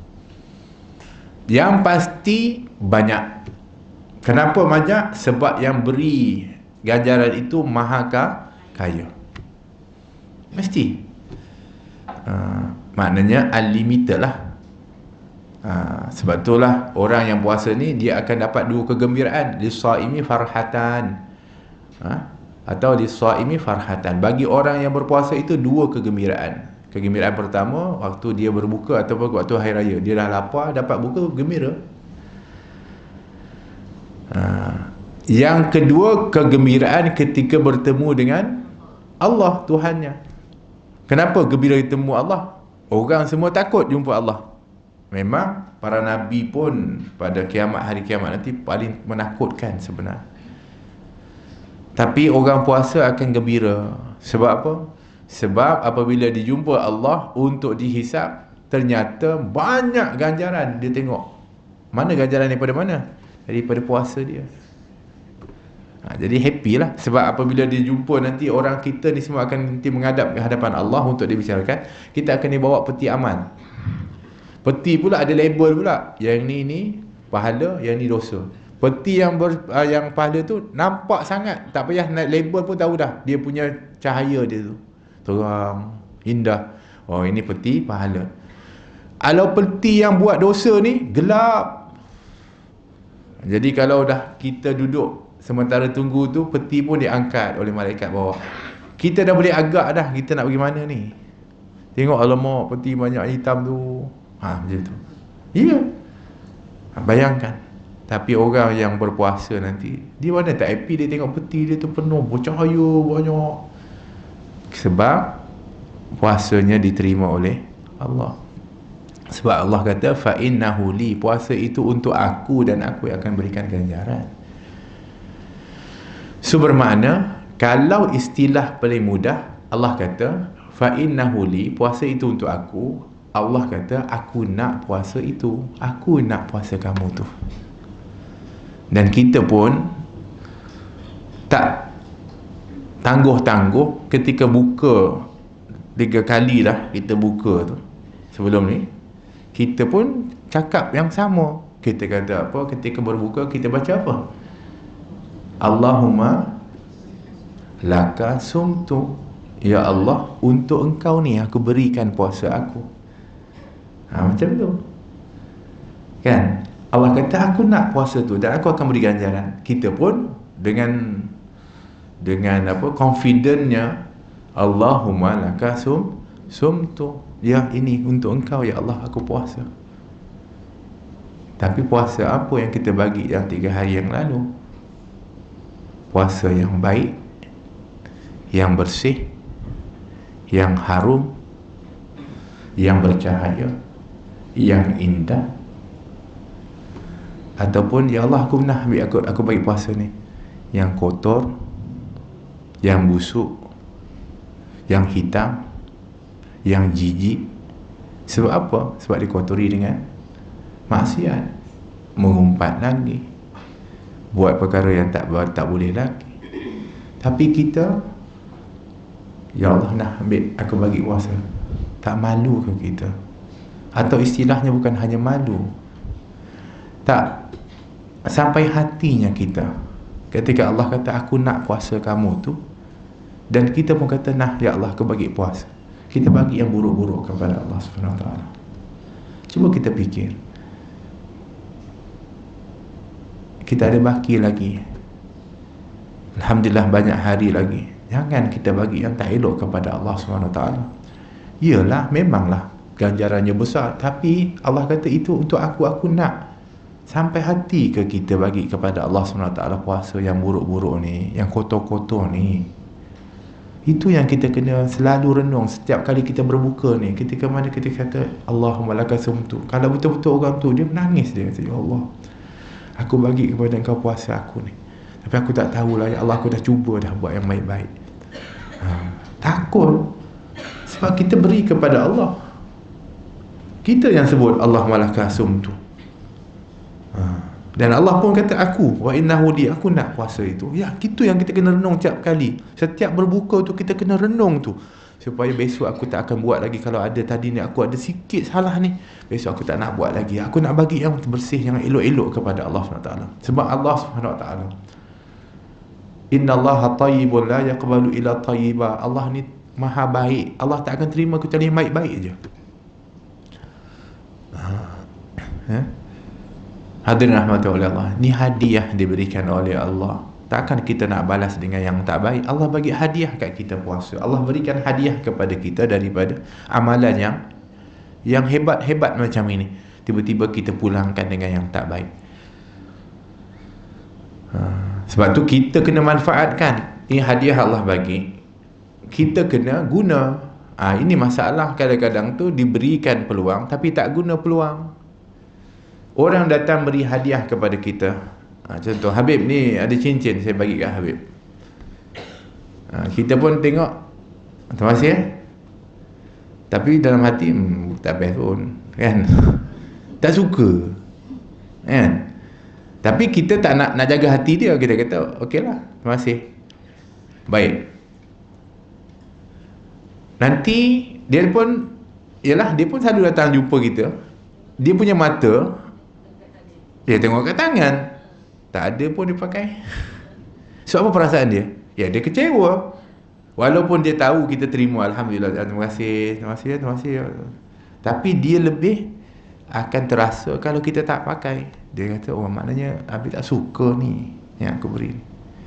Yang pasti banyak. Kenapa banyak? Sebab yang beri ganjaran itu maha kaya. Mesti. Uh, maknanya unlimited lah. Uh, sebab itulah orang yang puasa ni dia akan dapat dua kegembiraan. Lis-shaimi farhatan. Uh, atau lis-shaimi farhatan. Bagi orang yang berpuasa itu dua kegembiraan. Kegembiraan pertama waktu dia berbuka ataupun waktu hari raya. Dia dah lapar, dapat buka, gembira. Uh, yang kedua, kegembiraan ketika bertemu dengan Allah, Tuhannya. Kenapa gembira bertemu Allah? Orang semua takut jumpa Allah. Memang para nabi pun pada kiamat, hari kiamat nanti paling menakutkan sebenarnya. Tapi orang puasa akan gembira. Sebab apa? Sebab apabila dijumpa Allah untuk dihisap, ternyata banyak ganjaran dia tengok. Mana ganjaran daripada mana? Daripada puasa dia. Ha, jadi happy lah. Sebab apabila dia jumpa nanti orang kita ni semua akan nanti menghadap ke hadapan Allah untuk dibicarakan, kita akan dibawa peti amal. Peti pula ada label pula. Yang ni ni pahala, yang ni dosa. Peti yang ber, uh, yang pahala tu nampak sangat, tak payah naik label pun tahu dah. Dia punya cahaya dia tu terang, indah. Oh, ini peti pahala. Kalau peti yang buat dosa ni gelap. Jadi kalau dah kita duduk sementara tunggu tu, peti pun diangkat oleh malaikat bawah. Kita dah boleh agak dah, kita nak pergi mana ni. Tengok alamak, peti banyak hitam tu. Ha, macam tu. Ya. Ha, bayangkan. Tapi orang yang berpuasa nanti, dia mana tak happy dia tengok peti dia tu penuh bercahaya banyak. Sebab puasanya diterima oleh Allah. Sebab Allah kata fa innahu li, puasa itu untuk aku dan aku yang akan berikan ganjaran. So bermakna, kalau istilah paling mudah, Allah kata fa innahu li, puasa itu untuk aku. Allah kata aku nak puasa itu, aku nak puasa kamu tu. Dan kita pun tak tangguh-tangguh ketika buka. Tiga kali dah kita buka tu sebelum ni, kita pun cakap yang sama. Kita kata apa ketika berbuka? Kita baca apa? Allahumma laka sumtu, ya Allah, untuk engkau ni aku berikan puasa aku. Ha, macam tu kan? Allah kata aku nak puasa tu dan aku akan beri ganjaran. Kita pun dengan dengan apa, confidentnya, Allahumma laka sum sumtu, ya ini untuk engkau ya Allah aku puasa. Tapi puasa apa yang kita bagi yang tiga hari yang lalu? Puasa yang baik, yang bersih, yang harum, yang bercahaya, yang indah. Ataupun ya Allah aku nak ambil aku, aku bagi puasa ni yang kotor, yang busuk, yang hitam, yang jijik. Sebab apa? Sebab dikotori dengan maksiat, mengumpat lagi, buat perkara yang tak tak boleh lagi. Tapi kita, ya Allah nak ambil aku bagi puasa, tak malu ke kita? Atau istilahnya bukan hanya malu, tak sampai hatinya kita ketika Allah kata aku nak puasa kamu tu, dan kita pun kata nah ya Allah aku bagi puasa. Kita bagi yang buruk-buruk kepada Allah subhanahu wa taala. Cuba kita fikir, kita ada baki lagi, alhamdulillah banyak hari lagi. Jangan kita bagi yang tak elok kepada Allah subhanahu wa taala. Yalah, memanglah ganjarannya besar, tapi Allah kata itu untuk aku, aku nak. Sampai hati ke kita bagi kepada Allah subhanahu wa taala puasa yang buruk-buruk ni, yang kotor-kotor ni? Itu yang kita kena selalu renung setiap kali kita berbuka ni. Ketika mana kita kata Allahumma laka sumtu, kalau betul-betul orang tu dia menangis, dia kata ya Allah aku bagi kepada engkau puasa aku ni, tapi aku tak tahulah ya Allah, aku dah cuba dah buat yang baik-baik. Ha, takut. Sebab kita beri kepada Allah, kita yang sebut Allahumma laka sumtu. Ha. Dan Allah pun kata aku wa innahu li, aku nak puasa itu. Ya, itu yang kita kena renung setiap kali. Setiap berbuka tu kita kena renung tu, supaya besok aku tak akan buat lagi. Kalau ada tadi ni aku ada sikit salah ni, besok aku tak nak buat lagi. Aku nak bagi yang bersih, yang elok-elok kepada Allah subhanahu wa taala. Sebab Allah subhanahu wa taala, innallaha tayyibun la yaqbalu illa tayyiba. Allah ni maha baik, Allah tak akan terima kecuali yang baik-baik je. Ha? Hadirin rahmati oleh Allah, ni hadiah diberikan oleh Allah. Takkan kita nak balas dengan yang tak baik? Allah bagi hadiah kat kita puasa. Allah berikan hadiah kepada kita daripada amalan yang yang hebat-hebat macam ini. Tiba-tiba kita pulangkan dengan yang tak baik. Ha, sebab tu kita kena manfaatkan. Ini hadiah Allah bagi, kita kena guna. Ha, ini masalah, kadang-kadang tu diberikan peluang tapi tak guna peluang. Orang datang beri hadiah kepada kita. Ha, contoh Habib ni ada cincin, saya bagi kat Habib. Ha, kita pun tengok, terima kasih eh? Tapi dalam hati hmm, tak best pun kan. Tak suka kan. Tapi kita tak nak nak jaga hati dia. Kita kata okeylah, terima kasih, baik. Nanti dia pun, yalah, dia pun selalu datang jumpa kita. Dia punya mata, dia tengok kat tangan, tak ada pun dia pakai. So apa perasaan dia? Ya, dia kecewa. Walaupun dia tahu kita terima, alhamdulillah, terima kasih, terima kasih, terima kasih. Tapi dia lebih akan terasa kalau kita tak pakai. Dia kata, oh maknanya Habib tak suka ni yang aku beri.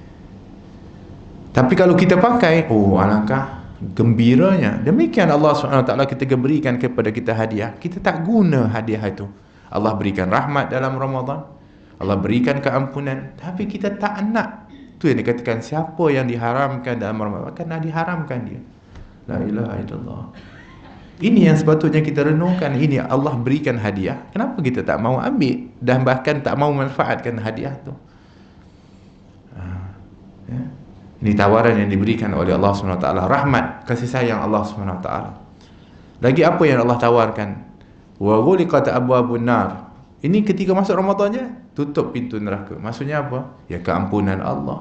Tapi kalau kita pakai, oh alangkah gembiranya. Demikian Allah subhanahu wa taala kita berikan kepada kita hadiah, kita tak guna hadiah itu. Allah berikan rahmat dalam Ramadan, Allah berikan keampunan, tapi kita tak nak. Tu yang dikatakan, siapa yang diharamkan dalam Ramadan, kena diharamkan dia. La ilaha illallah. Ini yang sepatutnya kita renungkan. Ini Allah berikan hadiah, kenapa kita tak mau ambil dan bahkan tak mau manfaatkan hadiah tu? Ha, ya. Ini tawaran yang diberikan oleh Allah subhanahu wa taala, rahmat, kasih sayang Allah subhanahu wa taala. Lagi apa yang Allah tawarkan? Wa ghuliqat abwabun nar. Ini ketika masuk Ramadannya, tutup pintu neraka. Maksudnya apa? Ya, keampunan Allah.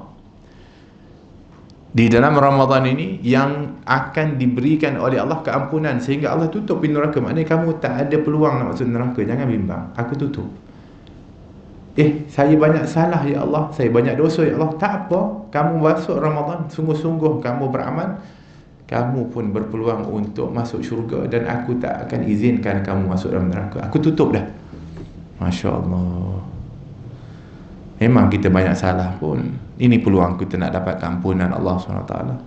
Di dalam Ramadan ini yang akan diberikan oleh Allah keampunan, sehingga Allah tutup pintu neraka. Maknanya kamu tak ada peluang nak masuk neraka. Jangan bimbang, aku tutup. Eh, saya banyak salah ya Allah, saya banyak dosa ya Allah. Tak apa, kamu masuk Ramadan, sungguh-sungguh kamu beramal, kamu pun berpeluang untuk masuk syurga, dan aku tak akan izinkan kamu masuk dalam neraka. Aku tutup dah. Masya Allah. Memang kita banyak salah pun, ini peluang kita nak dapat keampunan Allah subhanahu wa taala.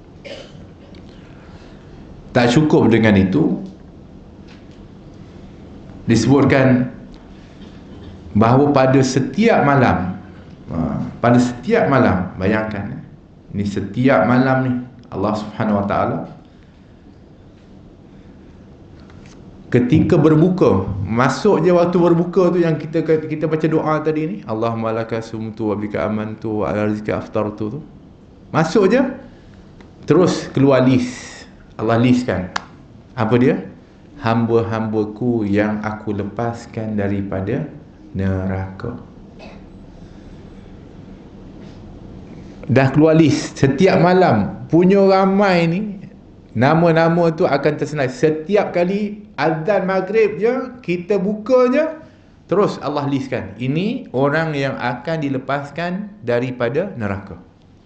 Tak cukup dengan itu, disebutkan bahawa pada setiap malam, pada setiap malam, bayangkan, ini setiap malam ni Allah subhanahu wa ta'ala ketika berbuka, masuk je waktu berbuka tu yang kita kita baca doa tadi ni, Allahumma laka sumtu wa bika amantu wa ala rizqika aftartu tu, masuk je terus keluar list. Allah listkan apa dia? Hamba-hambaku yang aku lepaskan daripada neraka. Dah keluar list setiap malam. Punya ramai ni, nama-nama tu akan tersenai. Setiap kali azan maghrib je, kita buka je, terus Allah listkan, ini orang yang akan dilepaskan daripada neraka.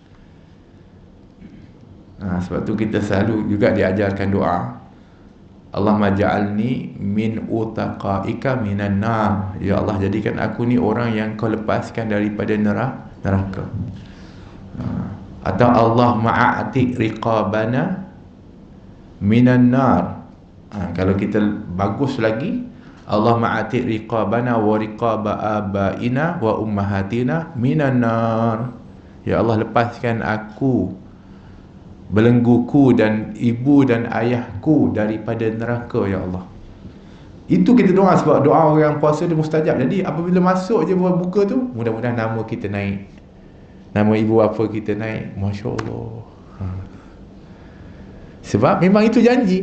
Ha, sebab tu kita selalu juga diajarkan doa, Allahumma ja'alni min utaqaika minan nar. Ya Allah, jadikan aku ni orang yang kau lepaskan daripada neraka. Ha. Atau Allahumma a'tiq riqabana minan nar. Ha, kalau kita bagus lagi, Allahumma a'tiq riqabana wa riqaba abaina wa ummahatina minan nar. Ya Allah, lepaskan aku, belengguku dan ibu dan ayahku daripada neraka ya Allah. Itu kita doa, sebab doa orang puasa dia mustajab. Jadi apabila masuk je buka tu, mudah-mudahan nama kita naik, nama ibu bapa kita naik. Masya Allah. Ha. Sebab memang itu janji.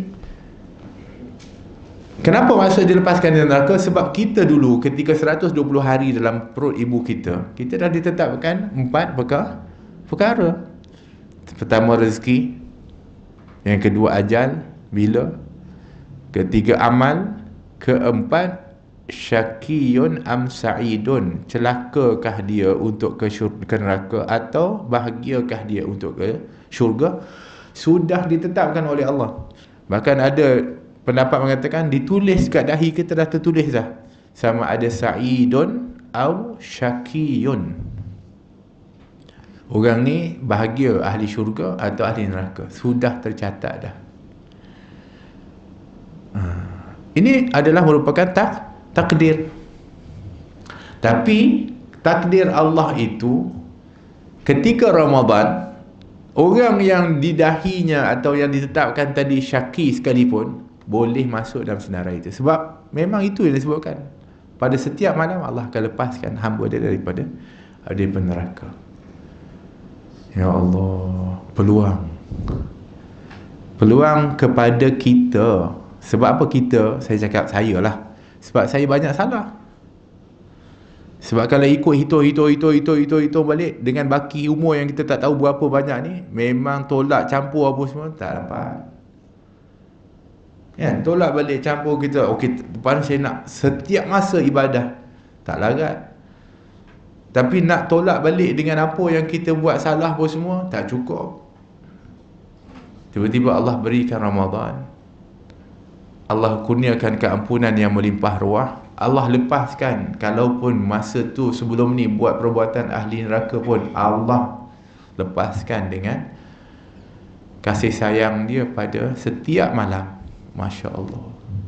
Kenapa masuk dilepaskan dari neraka? Sebab kita dulu ketika seratus dua puluh hari dalam perut ibu kita, kita dah ditetapkan empat perkara. perkara. Pertama rezeki, yang kedua ajal bila, ketiga amal, keempat syakiyun am sa'idun, celakakah dia untuk ke, syur- ke neraka atau bahagiakah dia untuk ke syurga. Sudah ditetapkan oleh Allah. Bahkan ada pendapat mengatakan ditulis kat dahi kita, dah tertulis dah, sama ada sa'idun atau syakiyun, orang ni bahagia, ahli syurga atau ahli neraka, sudah tercatat dah. Ha. Ini adalah merupakan tak, takdir. Tapi takdir Allah itu, ketika Ramadan, orang yang di dahinya atau yang ditetapkan tadi syaki sekalipun boleh masuk dalam senarai itu. Sebab memang itu yang disebutkan, pada setiap malam Allah akan lepaskan hamba dia daripada daripada neraka. Ya Allah, peluang peluang kepada kita. Sebab apa kita? Saya cakap saya lah, sebab saya banyak salah. Sebab kalau ikut hitung, hitung, hitung, hitung, hitung, hitung balik dengan baki umur yang kita tak tahu berapa banyak ni, memang tolak campur apa semua tak dapat. Kan, tolak balik campur kita, okey, depan saya nak setiap masa ibadah, tak larat. Tapi nak tolak balik dengan apa yang kita buat salah pun semua, tak cukup. Tiba-tiba Allah berikan Ramadan, Allah kurniakan keampunan yang melimpah ruah, Allah lepaskan, kalaupun masa tu sebelum ni buat perbuatan ahli neraka pun Allah lepaskan dengan kasih sayang dia pada setiap malam. Masya Allah.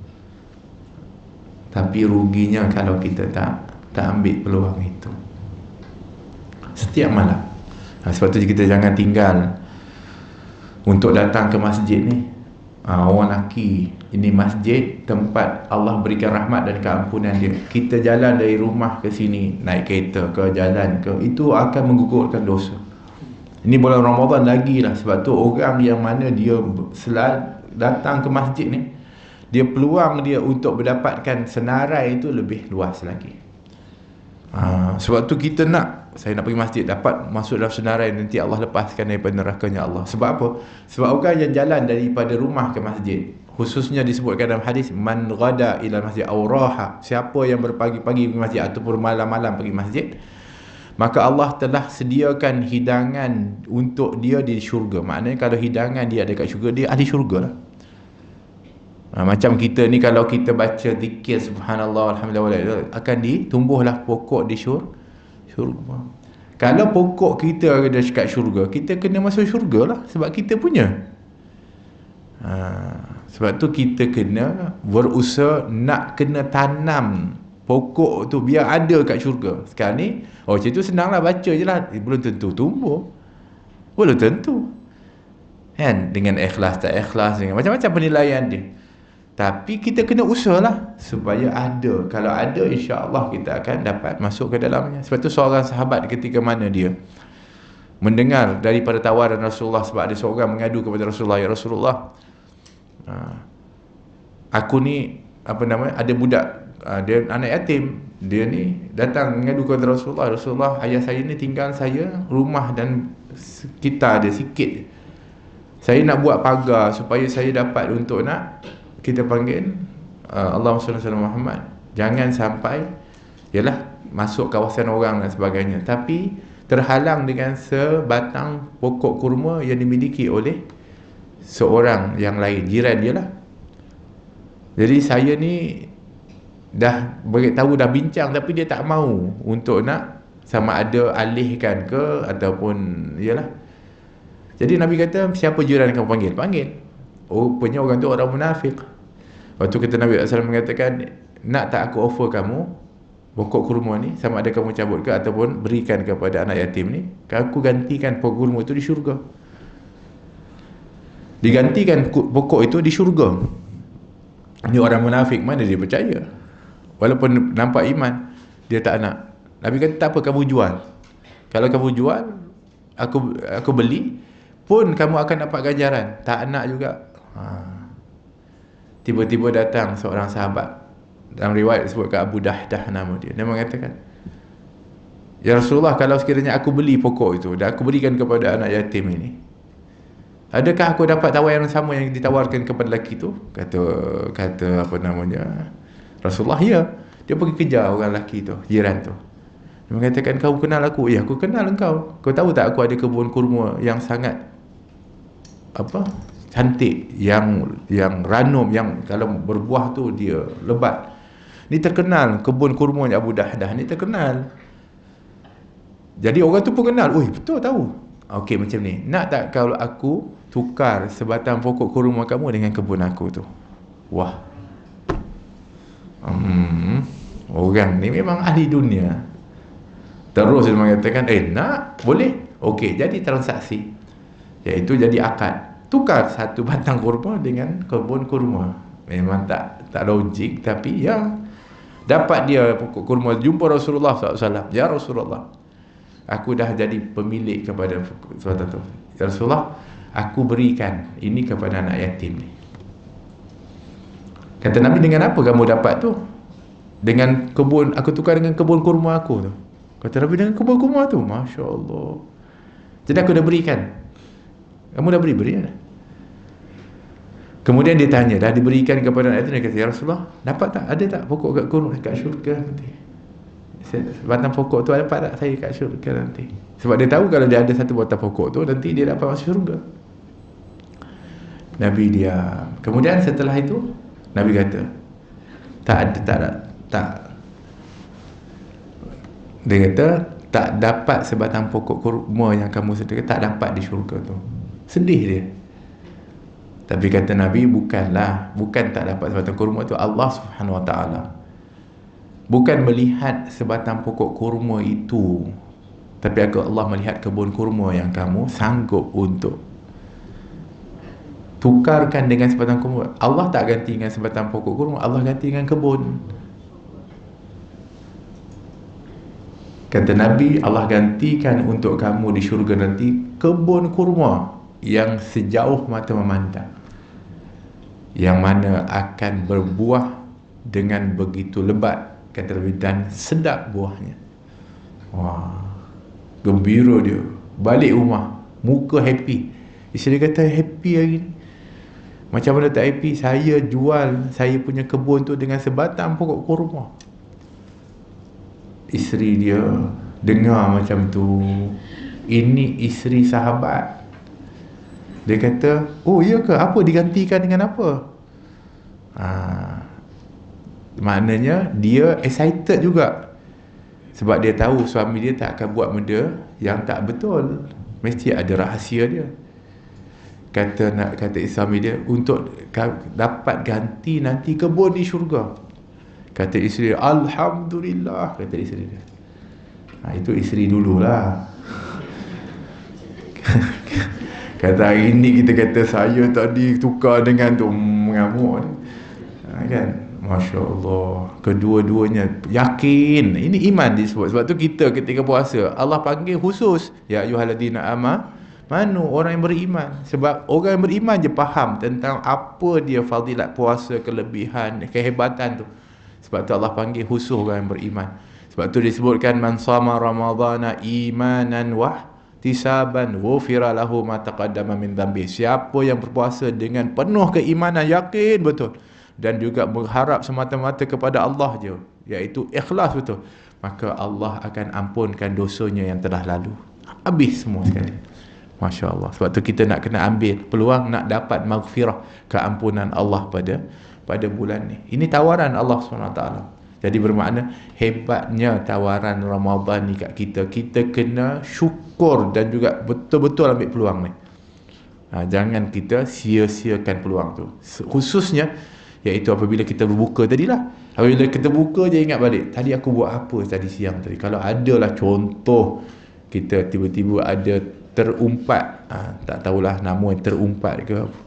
Tapi ruginya kalau kita tak tak ambil peluang itu setiap malam. Ha, sebab tu kita jangan tinggal untuk datang ke masjid ni. Ha, orang lelaki, ini masjid tempat Allah berikan rahmat dan keampunan dia. Kita jalan dari rumah ke sini, naik kereta ke jalan ke, itu akan menggugurkan dosa. Ini bulan Ramadan lagi lah. Sebab tu orang yang mana dia selalu datang ke masjid ni, dia peluang dia untuk mendapatkan senarai itu lebih luas lagi. Ha, sebab tu kita nak, saya nak pergi masjid, dapat masuk dalam senarai, nanti Allah lepaskan daripada nerakanya Allah. Sebab apa? Sebab orang yang jalan daripada rumah ke masjid, khususnya disebutkan dalam hadis, man ghada ila masjid aw raha, siapa yang berpagi-pagi pergi masjid ataupun malam-malam pergi masjid, maka Allah telah sediakan hidangan untuk dia di syurga. Maknanya kalau hidangan dia ada kat syurga, dia ahli syurga lah. Ha, macam kita ni kalau kita baca zikir subhanallah alhamdulillah, akan ditumbuhlah pokok di syur, syurga. Kalau pokok kita ada dekat syurga, kita kena masuk syurga lah, sebab kita punya. Ha, sebab tu kita kena berusaha nak kena tanam pokok tu biar ada kat syurga. Sekarang ni, oh macam tu senang lah, baca je lah, belum tentu tumbuh, belum tentu kan, dengan ikhlas tak ikhlas, dengan macam-macam penilaian dia. Tapi kita kena usahalah supaya ada. Kalau ada, insya-Allah kita akan dapat masuk ke dalamnya. Sebab tu seorang sahabat ketika mana dia mendengar daripada tawaran Rasulullah, sebab ada seorang mengadu kepada Rasulullah, ya Rasulullah, aku ni apa namanya, ada budak, dia anak yatim, dia ni datang mengadu kepada Rasulullah, Rasulullah, ayah saya ni tinggal saya rumah dan kita ada sikit, saya nak buat pagar supaya saya dapat untuk nak kita panggil uh, Allahumma shalli ala Muhammad, jangan sampai yalah masuk kawasan orang dan sebagainya, tapi terhalang dengan sebatang pokok kurma yang dimiliki oleh seorang yang lain, jiran dia lah. Jadi saya ni dah beritahu, dah bincang, tapi dia tak mau untuk nak sama ada alihkan ke ataupun yalah. Jadi Nabi kata, siapa jiran kamu panggil? Panggil. Oh, rupanya orang tu orang munafik. Waktu kita Nabi sallallahu alaihi wasallam mengatakan, nak tak aku offer kamu pokok kurma ni, sama ada kamu cabut ke ataupun berikan kepada anak yatim ni, aku gantikan pokok kurma itu di syurga. Digantikan pokok itu di syurga. Ini orang munafik, mana dia percaya? Walaupun nampak iman, dia tak nak. Nabi kata, tak apa, kamu jual. Kalau kamu jual, aku aku beli, pun kamu akan dapat ganjaran. Tak nak juga. Ha. Tiba-tiba datang seorang sahabat, dalam riwayat disebutkan Abu Dahdah nama dia. Dia mengatakan, ya Rasulullah, kalau sekiranya aku beli pokok itu dan aku berikan kepada anak yatim ini, adakah aku dapat tawaran yang sama yang ditawarkan kepada lelaki itu? Kata kata apa namanya, Rasulullah, ya. Dia pergi kejar orang lelaki itu, jiran tu. Dia mengatakan, kau kenal aku? Ya, aku kenal engkau. Kau tahu tak aku ada kebun kurma yang sangat apa cantik, yang yang ranum, yang kalau berbuah tu dia lebat. Ni terkenal kebun kurma Abu Dahdah ni, terkenal. Jadi orang tu pun kenal. Oi, betul tahu. Okey, macam ni, nak tak kalau aku tukar sebatang pokok kurma kamu dengan kebun aku tu? Wah, hmm, orang ni memang ahli dunia. Terus dia mengatakan, eh nak, boleh. Okey, jadi transaksi, iaitu jadi akad, tukar satu batang kurma dengan kebun kurma. Memang tak tak logik, tapi ya, dapat dia pokok kurma. Jumpa Rasulullah sallallahu alaihi wasallam, ya Rasulullah, aku dah jadi pemilik kepada sesuatu tu. Ya Rasulullah, aku berikan ini kepada anak yatim ni. Kata Nabi, dengan apa kamu dapat tu? dengan kebun, aku tukar dengan kebun kurma aku tu. Kata Nabi, dengan kebun kurma tu, Masya Allah. Jadi aku dah berikan. Kamu dah beri, beri dah. Kemudian dia tanya, dah diberikan kepada anak itu, dia kata, ya Rasulullah, dapat tak, ada tak pokok kat kurma, kat syurga nanti? Batang pokok tu dapat tak saya kat syurga nanti? Sebab dia tahu kalau dia ada satu batang pokok tu, nanti dia dapat masuk syurga. Nabi dia. Kemudian setelah itu Nabi kata, tak ada, tak ada, tak. Dia kata, tak dapat sebatang pokok kurma yang kamu sedekah, tak dapat di syurga tu. Sedih dia. Tapi kata Nabi, bukanlah, bukan tak dapat sebatang kurma tu, Allah Subhanahu Wa Taala bukan melihat sebatang pokok kurma itu, tapi Allah melihat kebun kurma yang kamu sanggup untuk tukarkan dengan sebatang kurma. Allah tak ganti dengan sebatang pokok kurma, Allah ganti dengan kebun. Kata Nabi, Allah gantikan untuk kamu di syurga nanti kebun kurma yang sejauh mata memandang, yang mana akan berbuah dengan begitu lebat, kata Nabi, dan sedap buahnya. Wah, gembira dia. Balik rumah, muka happy. Isteri kata, happy hari ni. Macam mana tak happy? Saya jual saya punya kebun tu dengan sebatang pokok kurma. Isteri dia dengar macam tu. Ini isteri sahabat. Dia kata, oh iya ke? Apa digantikan dengan apa? Haa, maknanya dia excited juga, sebab dia tahu suami dia tak akan buat benda yang tak betul, mesti ada rahsia dia. Kata nak kata suami dia, untuk dapat ganti nanti kebun di syurga. Kata isteri, Alhamdulillah, kata isteri dia. Ha, itu isteri dululah. Kata hari ni kita kata, saya tadi tukar dengan tu, mengamuk. Ha, kan? Masya Allah, kedua-duanya yakin. Ini iman disebut. Sebab tu kita ketika puasa, Allah panggil khusus, ya ayyuhalladzina ama manu, orang yang beriman. Sebab orang yang beriman je faham tentang apa dia fadilat puasa, kelebihan, kehebatan tu. Sebab tu Allah panggil khusus orang yang beriman. Sebab tu disebutkan, man sama ramadhana imanan wah tisaban ghufira lahu ma taqaddama min dhanbi. Siapa yang berpuasa dengan penuh keimanan, yakin betul, dan juga berharap semata-mata kepada Allah je, iaitu ikhlas betul, maka Allah akan ampunkan dosanya yang telah lalu. Habis semua sekali. Masya Allah. Sebab tu kita nak kena ambil peluang nak dapat maghfirah, keampunan Allah pada pada bulan ni. Ini tawaran Allah subhanahu wa taala. Jadi bermakna hebatnya tawaran Ramadan ni kat kita. Kita kena syukur dan juga betul-betul ambil peluang ni. Ha, jangan kita sia-siakan peluang tu. Khususnya iaitu apabila kita berbuka tadilah. Apabila kita buka je ingat balik, tadi aku buat apa tadi siang tadi. Kalau adalah contoh kita tiba-tiba ada terumpat, ha, tak tahulah nama terumpat ke apa.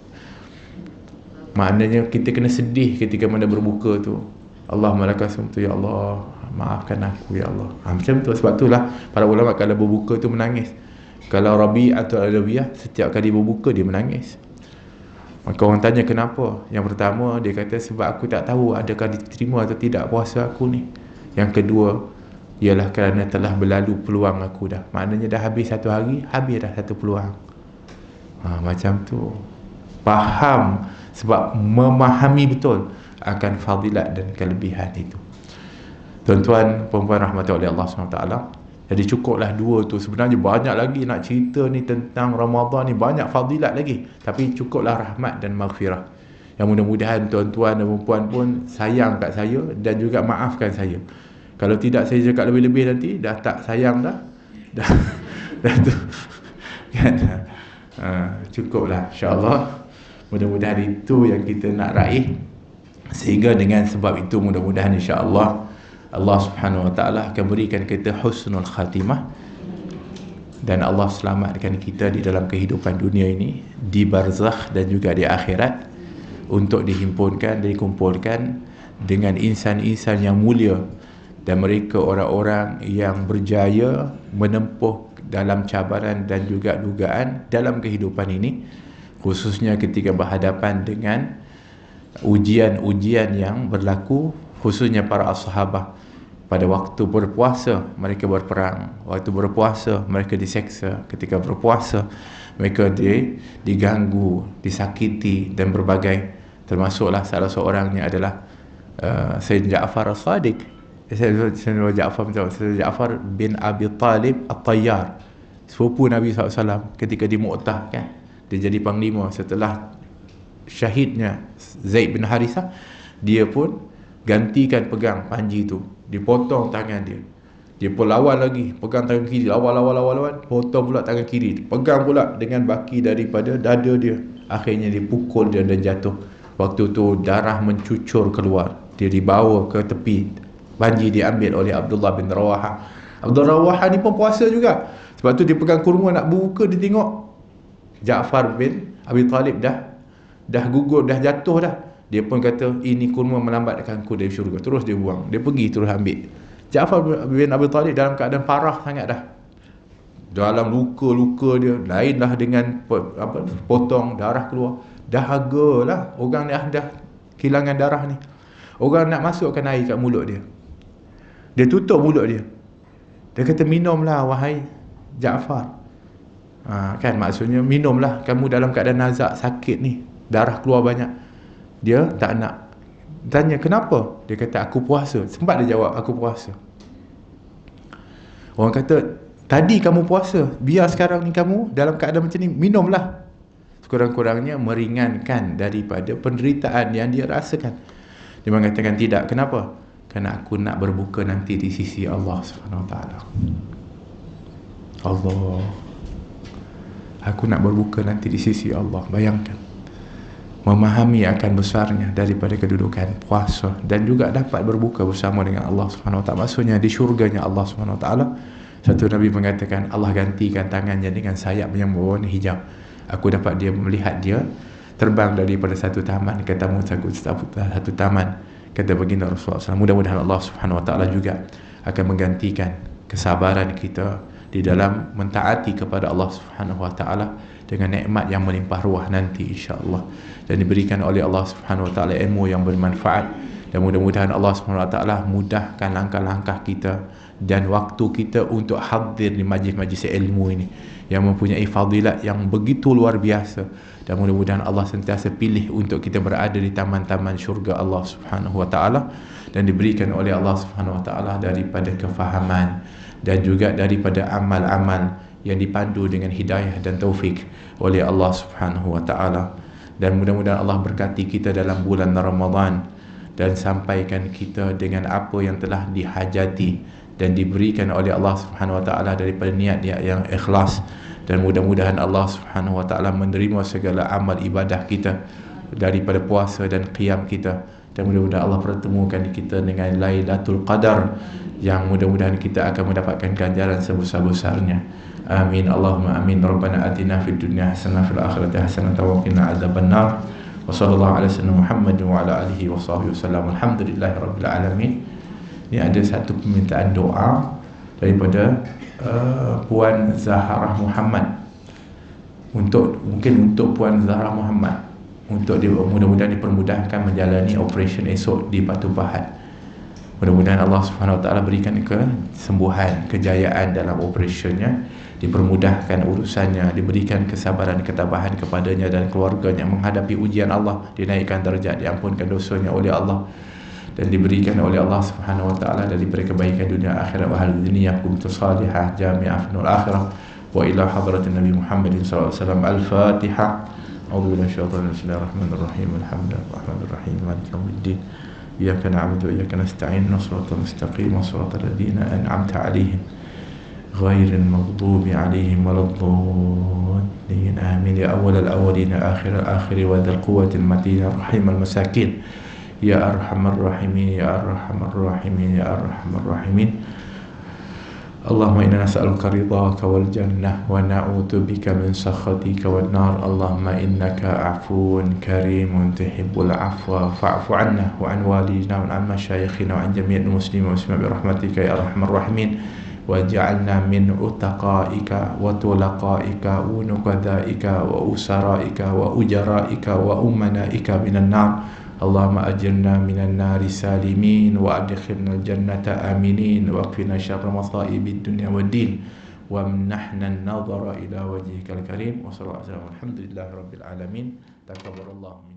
Maknanya kita kena sedih ketika mana berbuka tu. Allah malakasum tu, ya Allah maafkan aku ya Allah. Ha, macam tu. Sebab itulah para ulama kalau berbuka tu menangis. Kalau Rabi' atau Alawiyah setiap kali berbuka dia menangis. Maka orang tanya kenapa? Yang pertama dia kata, sebab aku tak tahu adakah diterima atau tidak puasa aku ni. Yang kedua ialah kerana telah berlalu peluang aku dah. Maknanya dah habis satu hari, habis dah satu peluang. Ha, macam tu. Faham, sebab memahami betul akan fadilat dan kelebihan itu. Tuan-tuan, perempuan rahmati oleh Allah subhanahu wa taala. Jadi cukuplah dua tu. Sebenarnya banyak lagi nak cerita ni tentang Ramadan ni, banyak fadilat lagi. Tapi cukuplah rahmat dan maghfirah. Yang mudah-mudahan tuan-tuan dan perempuan pun sayang kat saya dan juga maafkan saya. Kalau tidak saya cakap lebih-lebih nanti dah tak sayang dah. Dah, dah tu. Kan? Ha, cukuplah insya-Allah. Mudah-mudahan itu yang kita nak raih. Sehingga dengan sebab itu mudah-mudahan insya-Allah Allah subhanahu wa ta'ala akan berikan kita husnul khatimah, dan Allah selamatkan kita di dalam kehidupan dunia ini, di barzakh dan juga di akhirat, untuk dihimpunkan, dikumpulkan dengan insan-insan yang mulia, dan mereka orang-orang yang berjaya menempuh dalam cabaran dan juga dugaan dalam kehidupan ini, khususnya ketika berhadapan dengan ujian-ujian yang berlaku khususnya para as-sahabah. Pada waktu berpuasa mereka berperang, waktu berpuasa mereka diseksa, ketika berpuasa mereka di, diganggu, disakiti dan berbagai. Termasuklah salah seorangnya adalah uh, Sayyid Ja'far As-Sadiq, Sayyid Ja'far, Sayyid Ja'far bin Abi Talib At-Tayyar, sepupu Nabi sallallahu alaihi wasallam. Ketika di Mu'tah kan, dia jadi panglima setelah syahidnya Zaid bin Harithah, dia pun gantikan pegang panji tu, dipotong tangan dia. Dia pun lawan lagi, pegang tangan kiri, lawan lawan lawan lawan, potong pula tangan kiri, pegang pula dengan baki daripada dada dia. Akhirnya dipukul dia dan jatuh. Waktu tu darah mencucur keluar. Dia dibawa ke tepi, panji diambil oleh Abdullah bin Rawaha. Abdullah Rawaha ni pun puasa juga. Sebab tu dia pegang kurma nak buka, dia tengok Ja'far bin Abi Talib dah dah gugur, dah jatuh dah. Dia pun kata, ini kurma melambatkan aku dari syurga. Terus dia buang, dia pergi terus ambil. Ja'far bin Abi Talib dalam keadaan parah sangat dah. Dalam luka-luka dia lainlah dengan apa, potong, darah keluar. Dahaga lah. Orang ni dah kehilangan darah ni. Orang nak masukkan air kat mulut dia, dia tutup mulut dia. Dia kata, minumlah wahai Ja'far. Ha, kan maksudnya minumlah, kamu dalam keadaan nazak, sakit ni, darah keluar banyak. Dia tak nak. Tanya, kenapa? Dia kata, aku puasa. Sempat dia jawab, aku puasa. Orang kata, tadi kamu puasa, biar sekarang ni kamu dalam keadaan macam ni, minumlah. Sekurang-kurangnya meringankan daripada penderitaan yang dia rasakan. Dia mengatakan, tidak. Kenapa? Kerana aku nak berbuka nanti di sisi Allah subhanahu wa taala. Allah, aku nak berbuka nanti di sisi Allah. Bayangkan, memahami akan besarnya daripada kedudukan puasa dan juga dapat berbuka bersama dengan Allah subhanahu wa taala. Maksudnya di syurganya Allah subhanahu wa taala. Satu Nabi mengatakan, Allah gantikan tangannya dengan sayap yang berwarna hijau. Aku dapat dia melihat dia terbang daripada satu taman ke tamu satu, satu taman. Kata baginda Rasulullah sallallahu alaihi wasallam, mudah-mudahan Allah subhanahu wa taala juga akan menggantikan kesabaran kita di dalam mentaati kepada Allah subhanahu wa taala dengan nikmat yang melimpah ruah nanti insya-Allah, dan diberikan oleh Allah subhanahu wa taala ilmu yang bermanfaat, dan mudah-mudahan Allah subhanahu wa taala mudahkan langkah-langkah kita dan waktu kita untuk hadir di majlis-majlis ilmu ini yang mempunyai fadilat yang begitu luar biasa, dan mudah-mudahan Allah sentiasa pilih untuk kita berada di taman-taman syurga Allah subhanahu wa taala, dan diberikan oleh Allah subhanahu wa taala daripada kefahaman dan juga daripada amal-amal yang dipandu dengan hidayah dan taufik oleh Allah subhanahu wa taala. Dan mudah-mudahan Allah berkati kita dalam bulan Ramadan dan sampaikan kita dengan apa yang telah dihajati dan diberikan oleh Allah subhanahu wa taala daripada niat yang ikhlas. Dan mudah-mudahan Allah subhanahu wa taala menerima segala amal ibadah kita daripada puasa dan qiyam kita, dan mudah-mudahan Allah pertemukan kita dengan Lailatul Qadar yang mudah-mudahan kita akan mendapatkan ganjaran sebesar-besarnya. Amin Allahumma amin. Rabbana atina fid dunya hasanah fil akhirati hasanah wa qina adzabannar. Wa sallallahu ala sayyidina Muhammad wa ala alihi wa sahbihi wasallam. Alhamdulillahirabbil alamin. Ini ada satu permintaan doa daripada uh, Puan Zahrah Muhammad, untuk mungkin untuk Puan Zahrah Muhammad, untuk dia, mudah-mudahan dipermudahkan menjalani operasi esok di Batu Pahat. Mudah-mudahan Allah subhanahu wa taala berikan kesembuhan, kejayaan dalam operasinya, dipermudahkan urusannya, diberikan kesabaran, ketabahan kepadanya dan keluarganya menghadapi ujian Allah, dinaikkan darjat, diampunkan dosanya oleh Allah, dan diberikan oleh Allah subhanahu wa ta'ala daripada kebaikan dunia akhirat wa hal dunia kuntu salihah jami'ah finul akhirah wa ila hadratin Nabi Muhammadin sallallahu alaihi wasallam. Al-Fatihah. A'udzu billahi minasyaitonir rajim. Bismillahirrahmanirrahim. Alhamdulillahirrahmanirrahim. Maliki yaumiddin. Iyyaka na'budu wa iyyaka nasta'in. Shiratal mustaqim. Shiratal ladzina an'amta 'alaihim ghairil maghdubi 'alaihim waladdallin. Amin. Ya awwalal awwalin akhiril akhirin wa dzal quwwatil matin rahimal masakin. Ya arhamar rahimin, ya arhamar rahimin, ya arhamar rahimin. Allahumma inna nas'aluka ridhaka wal jannah wa na'udzu bika min sakhatika wan nar. Allahumma innaka 'afuwun karimun tuhibbul 'afwa fa'fu 'anna wa 'an walidina wa 'an masyayikhina wa 'an jami'il muslimin wa muslimat bi rahmatika ya arhamar rahimin. Waj'alna min utaqaika wa tulaqaika wa nuqadaika wa usaraika wa ujaraika wa umanaika minan nar. Allahumma ajirna minan nari salimin wa adkhilna al-jannata aminin wa qina syarra masa'ibid dunya waddin wa amnahna an-nadhara ila wajhikal karim wa sallallahu alaihi wasallam. Alhamdulillahi rabbil alamin. Takabbarallahu